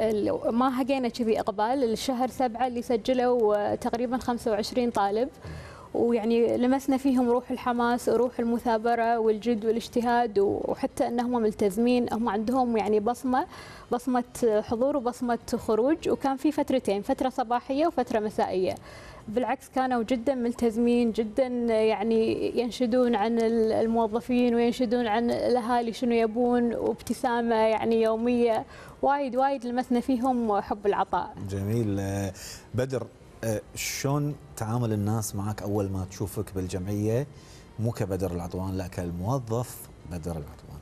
ما هقينا كذي اقبال. الشهر سبعة اللي سجلوا تقريبا خمسة وعشرين طالب، ويعني لمسنا فيهم روح الحماس وروح المثابرة والجد والاجتهاد، وحتى أنهم ملتزمين، هم عندهم يعني بصمة بصمة حضور وبصمة خروج. وكان في فترتين، فترة صباحية وفترة مسائية. بالعكس كانوا جدا ملتزمين، جدا يعني ينشدون عن الموظفين وينشدون عن الأهالي شنو يبون، وابتسامة يعني يومية. وايد وايد لمسنا فيهم حب العطاء. جميل. بدر، شلون تعامل الناس معك أول ما تشوفك بالجمعية، مو كبدر العطوان لا كالموظف بدر العطوان؟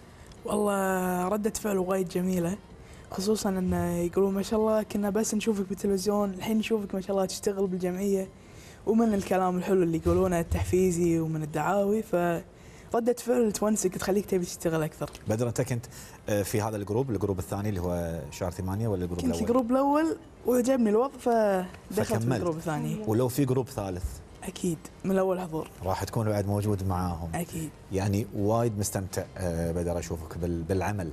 والله ردة فعل وايد جميلة، خصوصا انه يقولون ما شاء الله كنا بس نشوفك بالتلفزيون، الحين نشوفك ما شاء الله تشتغل بالجمعية، ومن الكلام الحلو اللي يقولونه التحفيزي ومن الدعاوي، فردة فعل تونسك تخليك تبي تشتغل أكثر. بدر، أنت كنت في هذا الجروب الجروب الثاني اللي هو شهر ثمانية ولا الجروب الأول؟ كنت الجروب الأول وعجبني الوضع فدخلت في الجروب الثاني. ولو في جروب ثالث؟ أكيد من الأول حضور. راح تكون بعد موجود معاهم؟ أكيد. يعني وايد مستمتع بدر أشوفك بالعمل،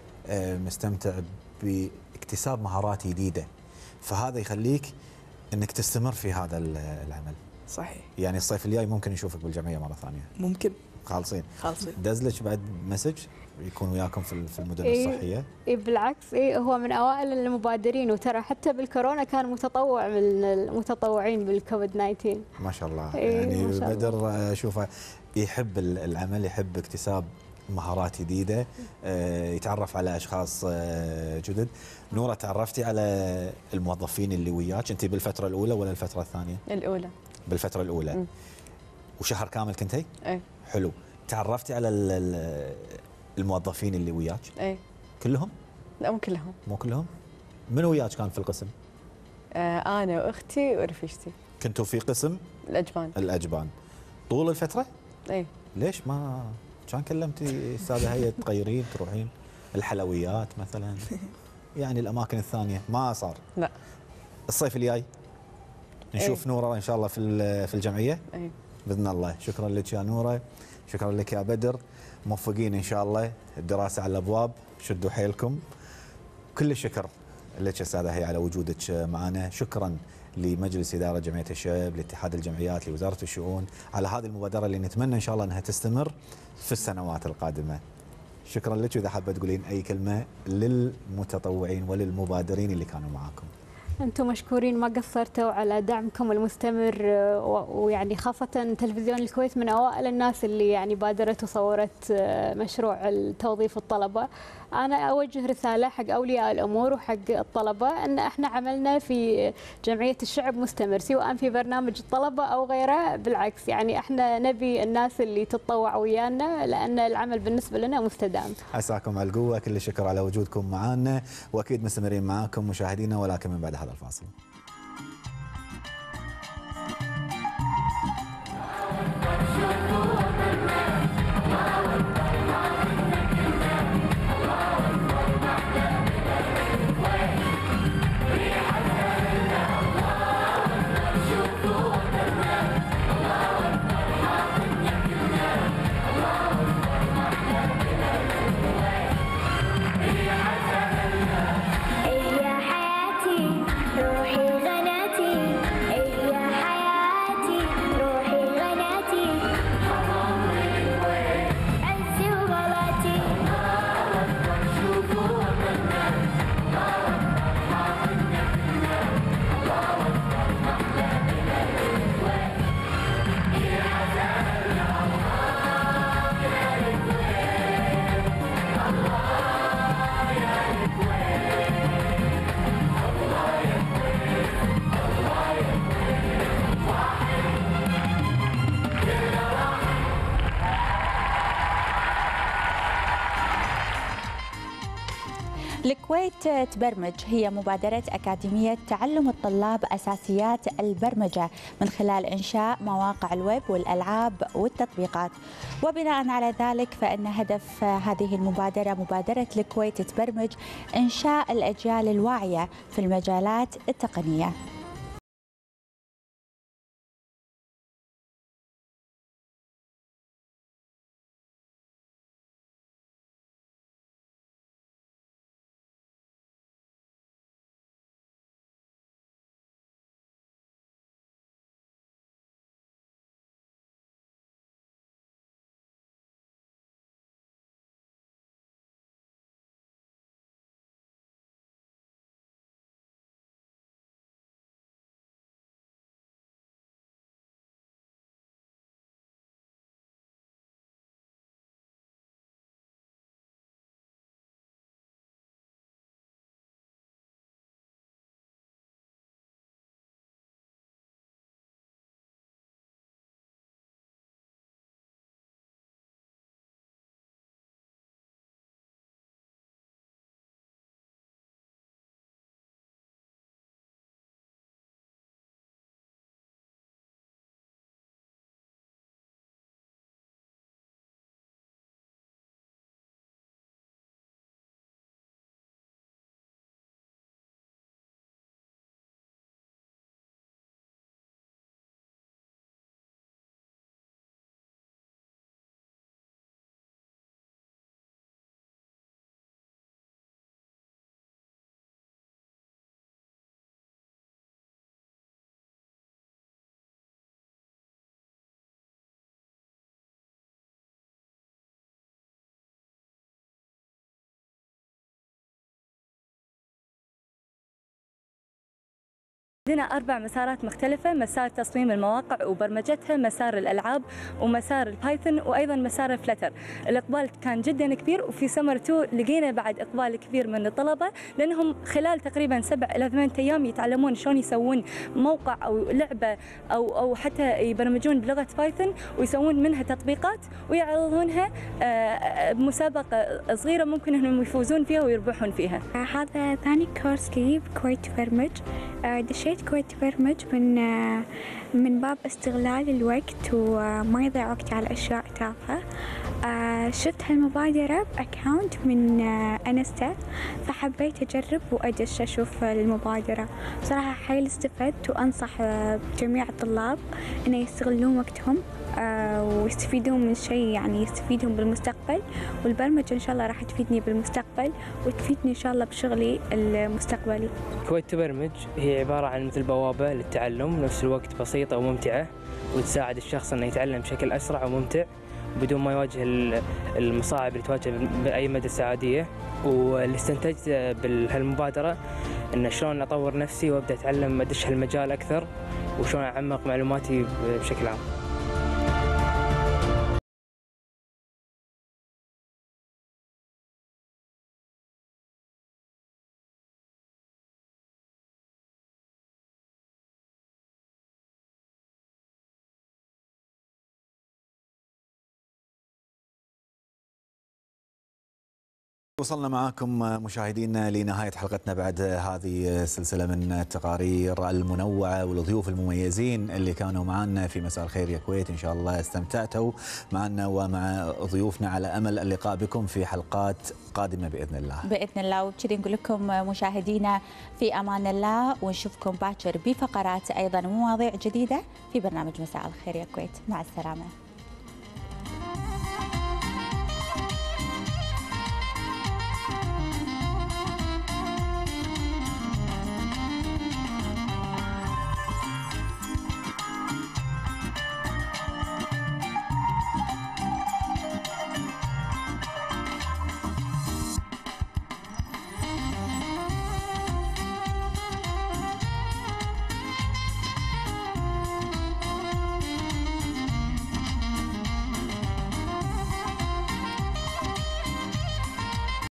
مستمتع باكتساب مهارات جديدة، فهذا يخليك أنك تستمر في هذا العمل. صحيح. يعني الصيف الجاي ممكن نشوفك بالجمعية مرة ثانية؟ ممكن. خالصين؟ خالصين. دزلك بعد مسج يكون وياكم في في المدن الصحيه؟ اي بالعكس، اي هو من اوائل المبادرين، وترى حتى بالكورونا كان متطوع من المتطوعين بالكوفيد تسعة عشر. ما شاء الله. إيه يعني ما شاء بدر اشوفه يحب العمل، يحب اكتساب مهارات جديده، يتعرف على اشخاص جدد. نوره، تعرفتي على الموظفين اللي وياك انت بالفتره الاولى ولا الفتره الثانيه؟ الاولى. بالفتره الاولى. م. وشهر كامل كنتي؟ اي. حلو. تعرفتي على الموظفين اللي وياك؟ اي. كلهم؟ لا مو كلهم. مو كلهم؟ من وياك كان في القسم؟ آه انا واختي ورفيجتي. كنتوا في قسم؟ الاجبان. الاجبان. طول الفتره؟ اي. ليش ما كان كلمتي استاذه هي تغيرين تروحين الحلويات مثلا؟ يعني الاماكن الثانيه ما صار؟ لا. الصيف الجاي نشوف أي. نوره ان شاء الله في في الجمعيه؟ اي باذن الله. شكرا لك يا نوره، شكرا لك يا بدر، موفقين ان شاء الله، الدراسه على الابواب، شدوا حيلكم. كل الشكر لك استاذه هي على وجودك معنا. شكرا لمجلس اداره جمعيه الشباب، لاتحاد الجمعيات، لوزاره الشؤون على هذه المبادره اللي نتمنى ان شاء الله انها تستمر في السنوات القادمه. شكرا لك، واذا حابه تقولين اي كلمه للمتطوعين وللمبادرين اللي كانوا معاكم. أنتم مشكورين، ما قصرتوا على دعمكم المستمر، ويعني خاصة تلفزيون الكويت من أوائل الناس اللي يعني بادرت وصورت مشروع توظيف الطلبة. أنا أوجه رسالة حق أولياء الأمور وحق الطلبة أن إحنا عملنا في جمعية الشعب مستمر، سواء في برنامج الطلبة أو غيره. بالعكس يعني إحنا نبي الناس اللي تتطوع ويانا، لأن العمل بالنسبة لنا مستدام. عساكم على القوة، كل الشكر على وجودكم معنا، وأكيد مستمرين معاكم مشاهدينا، ولكن من بعد هذا الفاصل. روحي الكويت تبرمج هي مبادرة أكاديمية تعلم الطلاب أساسيات البرمجة من خلال إنشاء مواقع الويب والألعاب والتطبيقات. وبناء على ذلك فإن هدف هذه المبادرة مبادرة الكويت تبرمج إنشاء الأجيال الواعية في المجالات التقنية. عندنا أربع مسارات مختلفة: مسار تصميم المواقع وبرمجتها، مسار الألعاب، ومسار البايثون، وأيضا مسار الفلتر. الإقبال كان جدا كبير، وفي سمر تو لقينا بعد إقبال كبير من الطلبة، لأنهم خلال تقريبا سبع إلى ثمان أيام يتعلمون شلون يسوون موقع أو لعبة أو أو حتى يبرمجون بلغة بايثون ويسوون منها تطبيقات ويعرضونها بمسابقة صغيرة ممكن أنهم يفوزون فيها ويربحون فيها. هذا ثاني كورس لي بكويت تبرمج. دشيت كويت تبرمج من من باب استغلال الوقت وما يضيع وقتي على أشياء تافهة. شفت هالمبادرة بأكاونت من انستا، فحبيت أجرب وأدش أشوف المبادرة. صراحة حيل استفدت، وأنصح بجميع الطلاب إنه يستغلون وقتهم ويستفيدون من شيء يعني يستفيدون بالمستقبل، والبرمجة إن شاء الله راح تفيدني بالمستقبل وتفيدني إن شاء الله بشغلي المستقبلي. كويت تبرمج هي عبارة عن مثل بوابة للتعلم، نفس الوقت بسيطة وممتعة، وتساعد الشخص إنه يتعلم بشكل أسرع وممتع بدون ما يواجه المصاعب اللي تواجه بأي مدرسة عادية. واللي استنتجت بهالمبادرة إن شلون أطور نفسي وأبدأ أتعلم أدش هالمجال أكثر، وشلون أعمق معلوماتي بشكل عام. وصلنا معاكم مشاهدينا لنهاية حلقتنا بعد هذه السلسلة من التقارير المنوعة والضيوف المميزين اللي كانوا معنا في مساء الخير يا كويت. إن شاء الله استمتعتوا معنا ومع ضيوفنا، على أمل اللقاء بكم في حلقات قادمة بإذن الله. بإذن الله. وبكذا نقول لكم مشاهدينا في أمان الله، ونشوفكم باكر بفقرات أيضا ومواضيع جديدة في برنامج مساء الخير يا كويت. مع السلامة.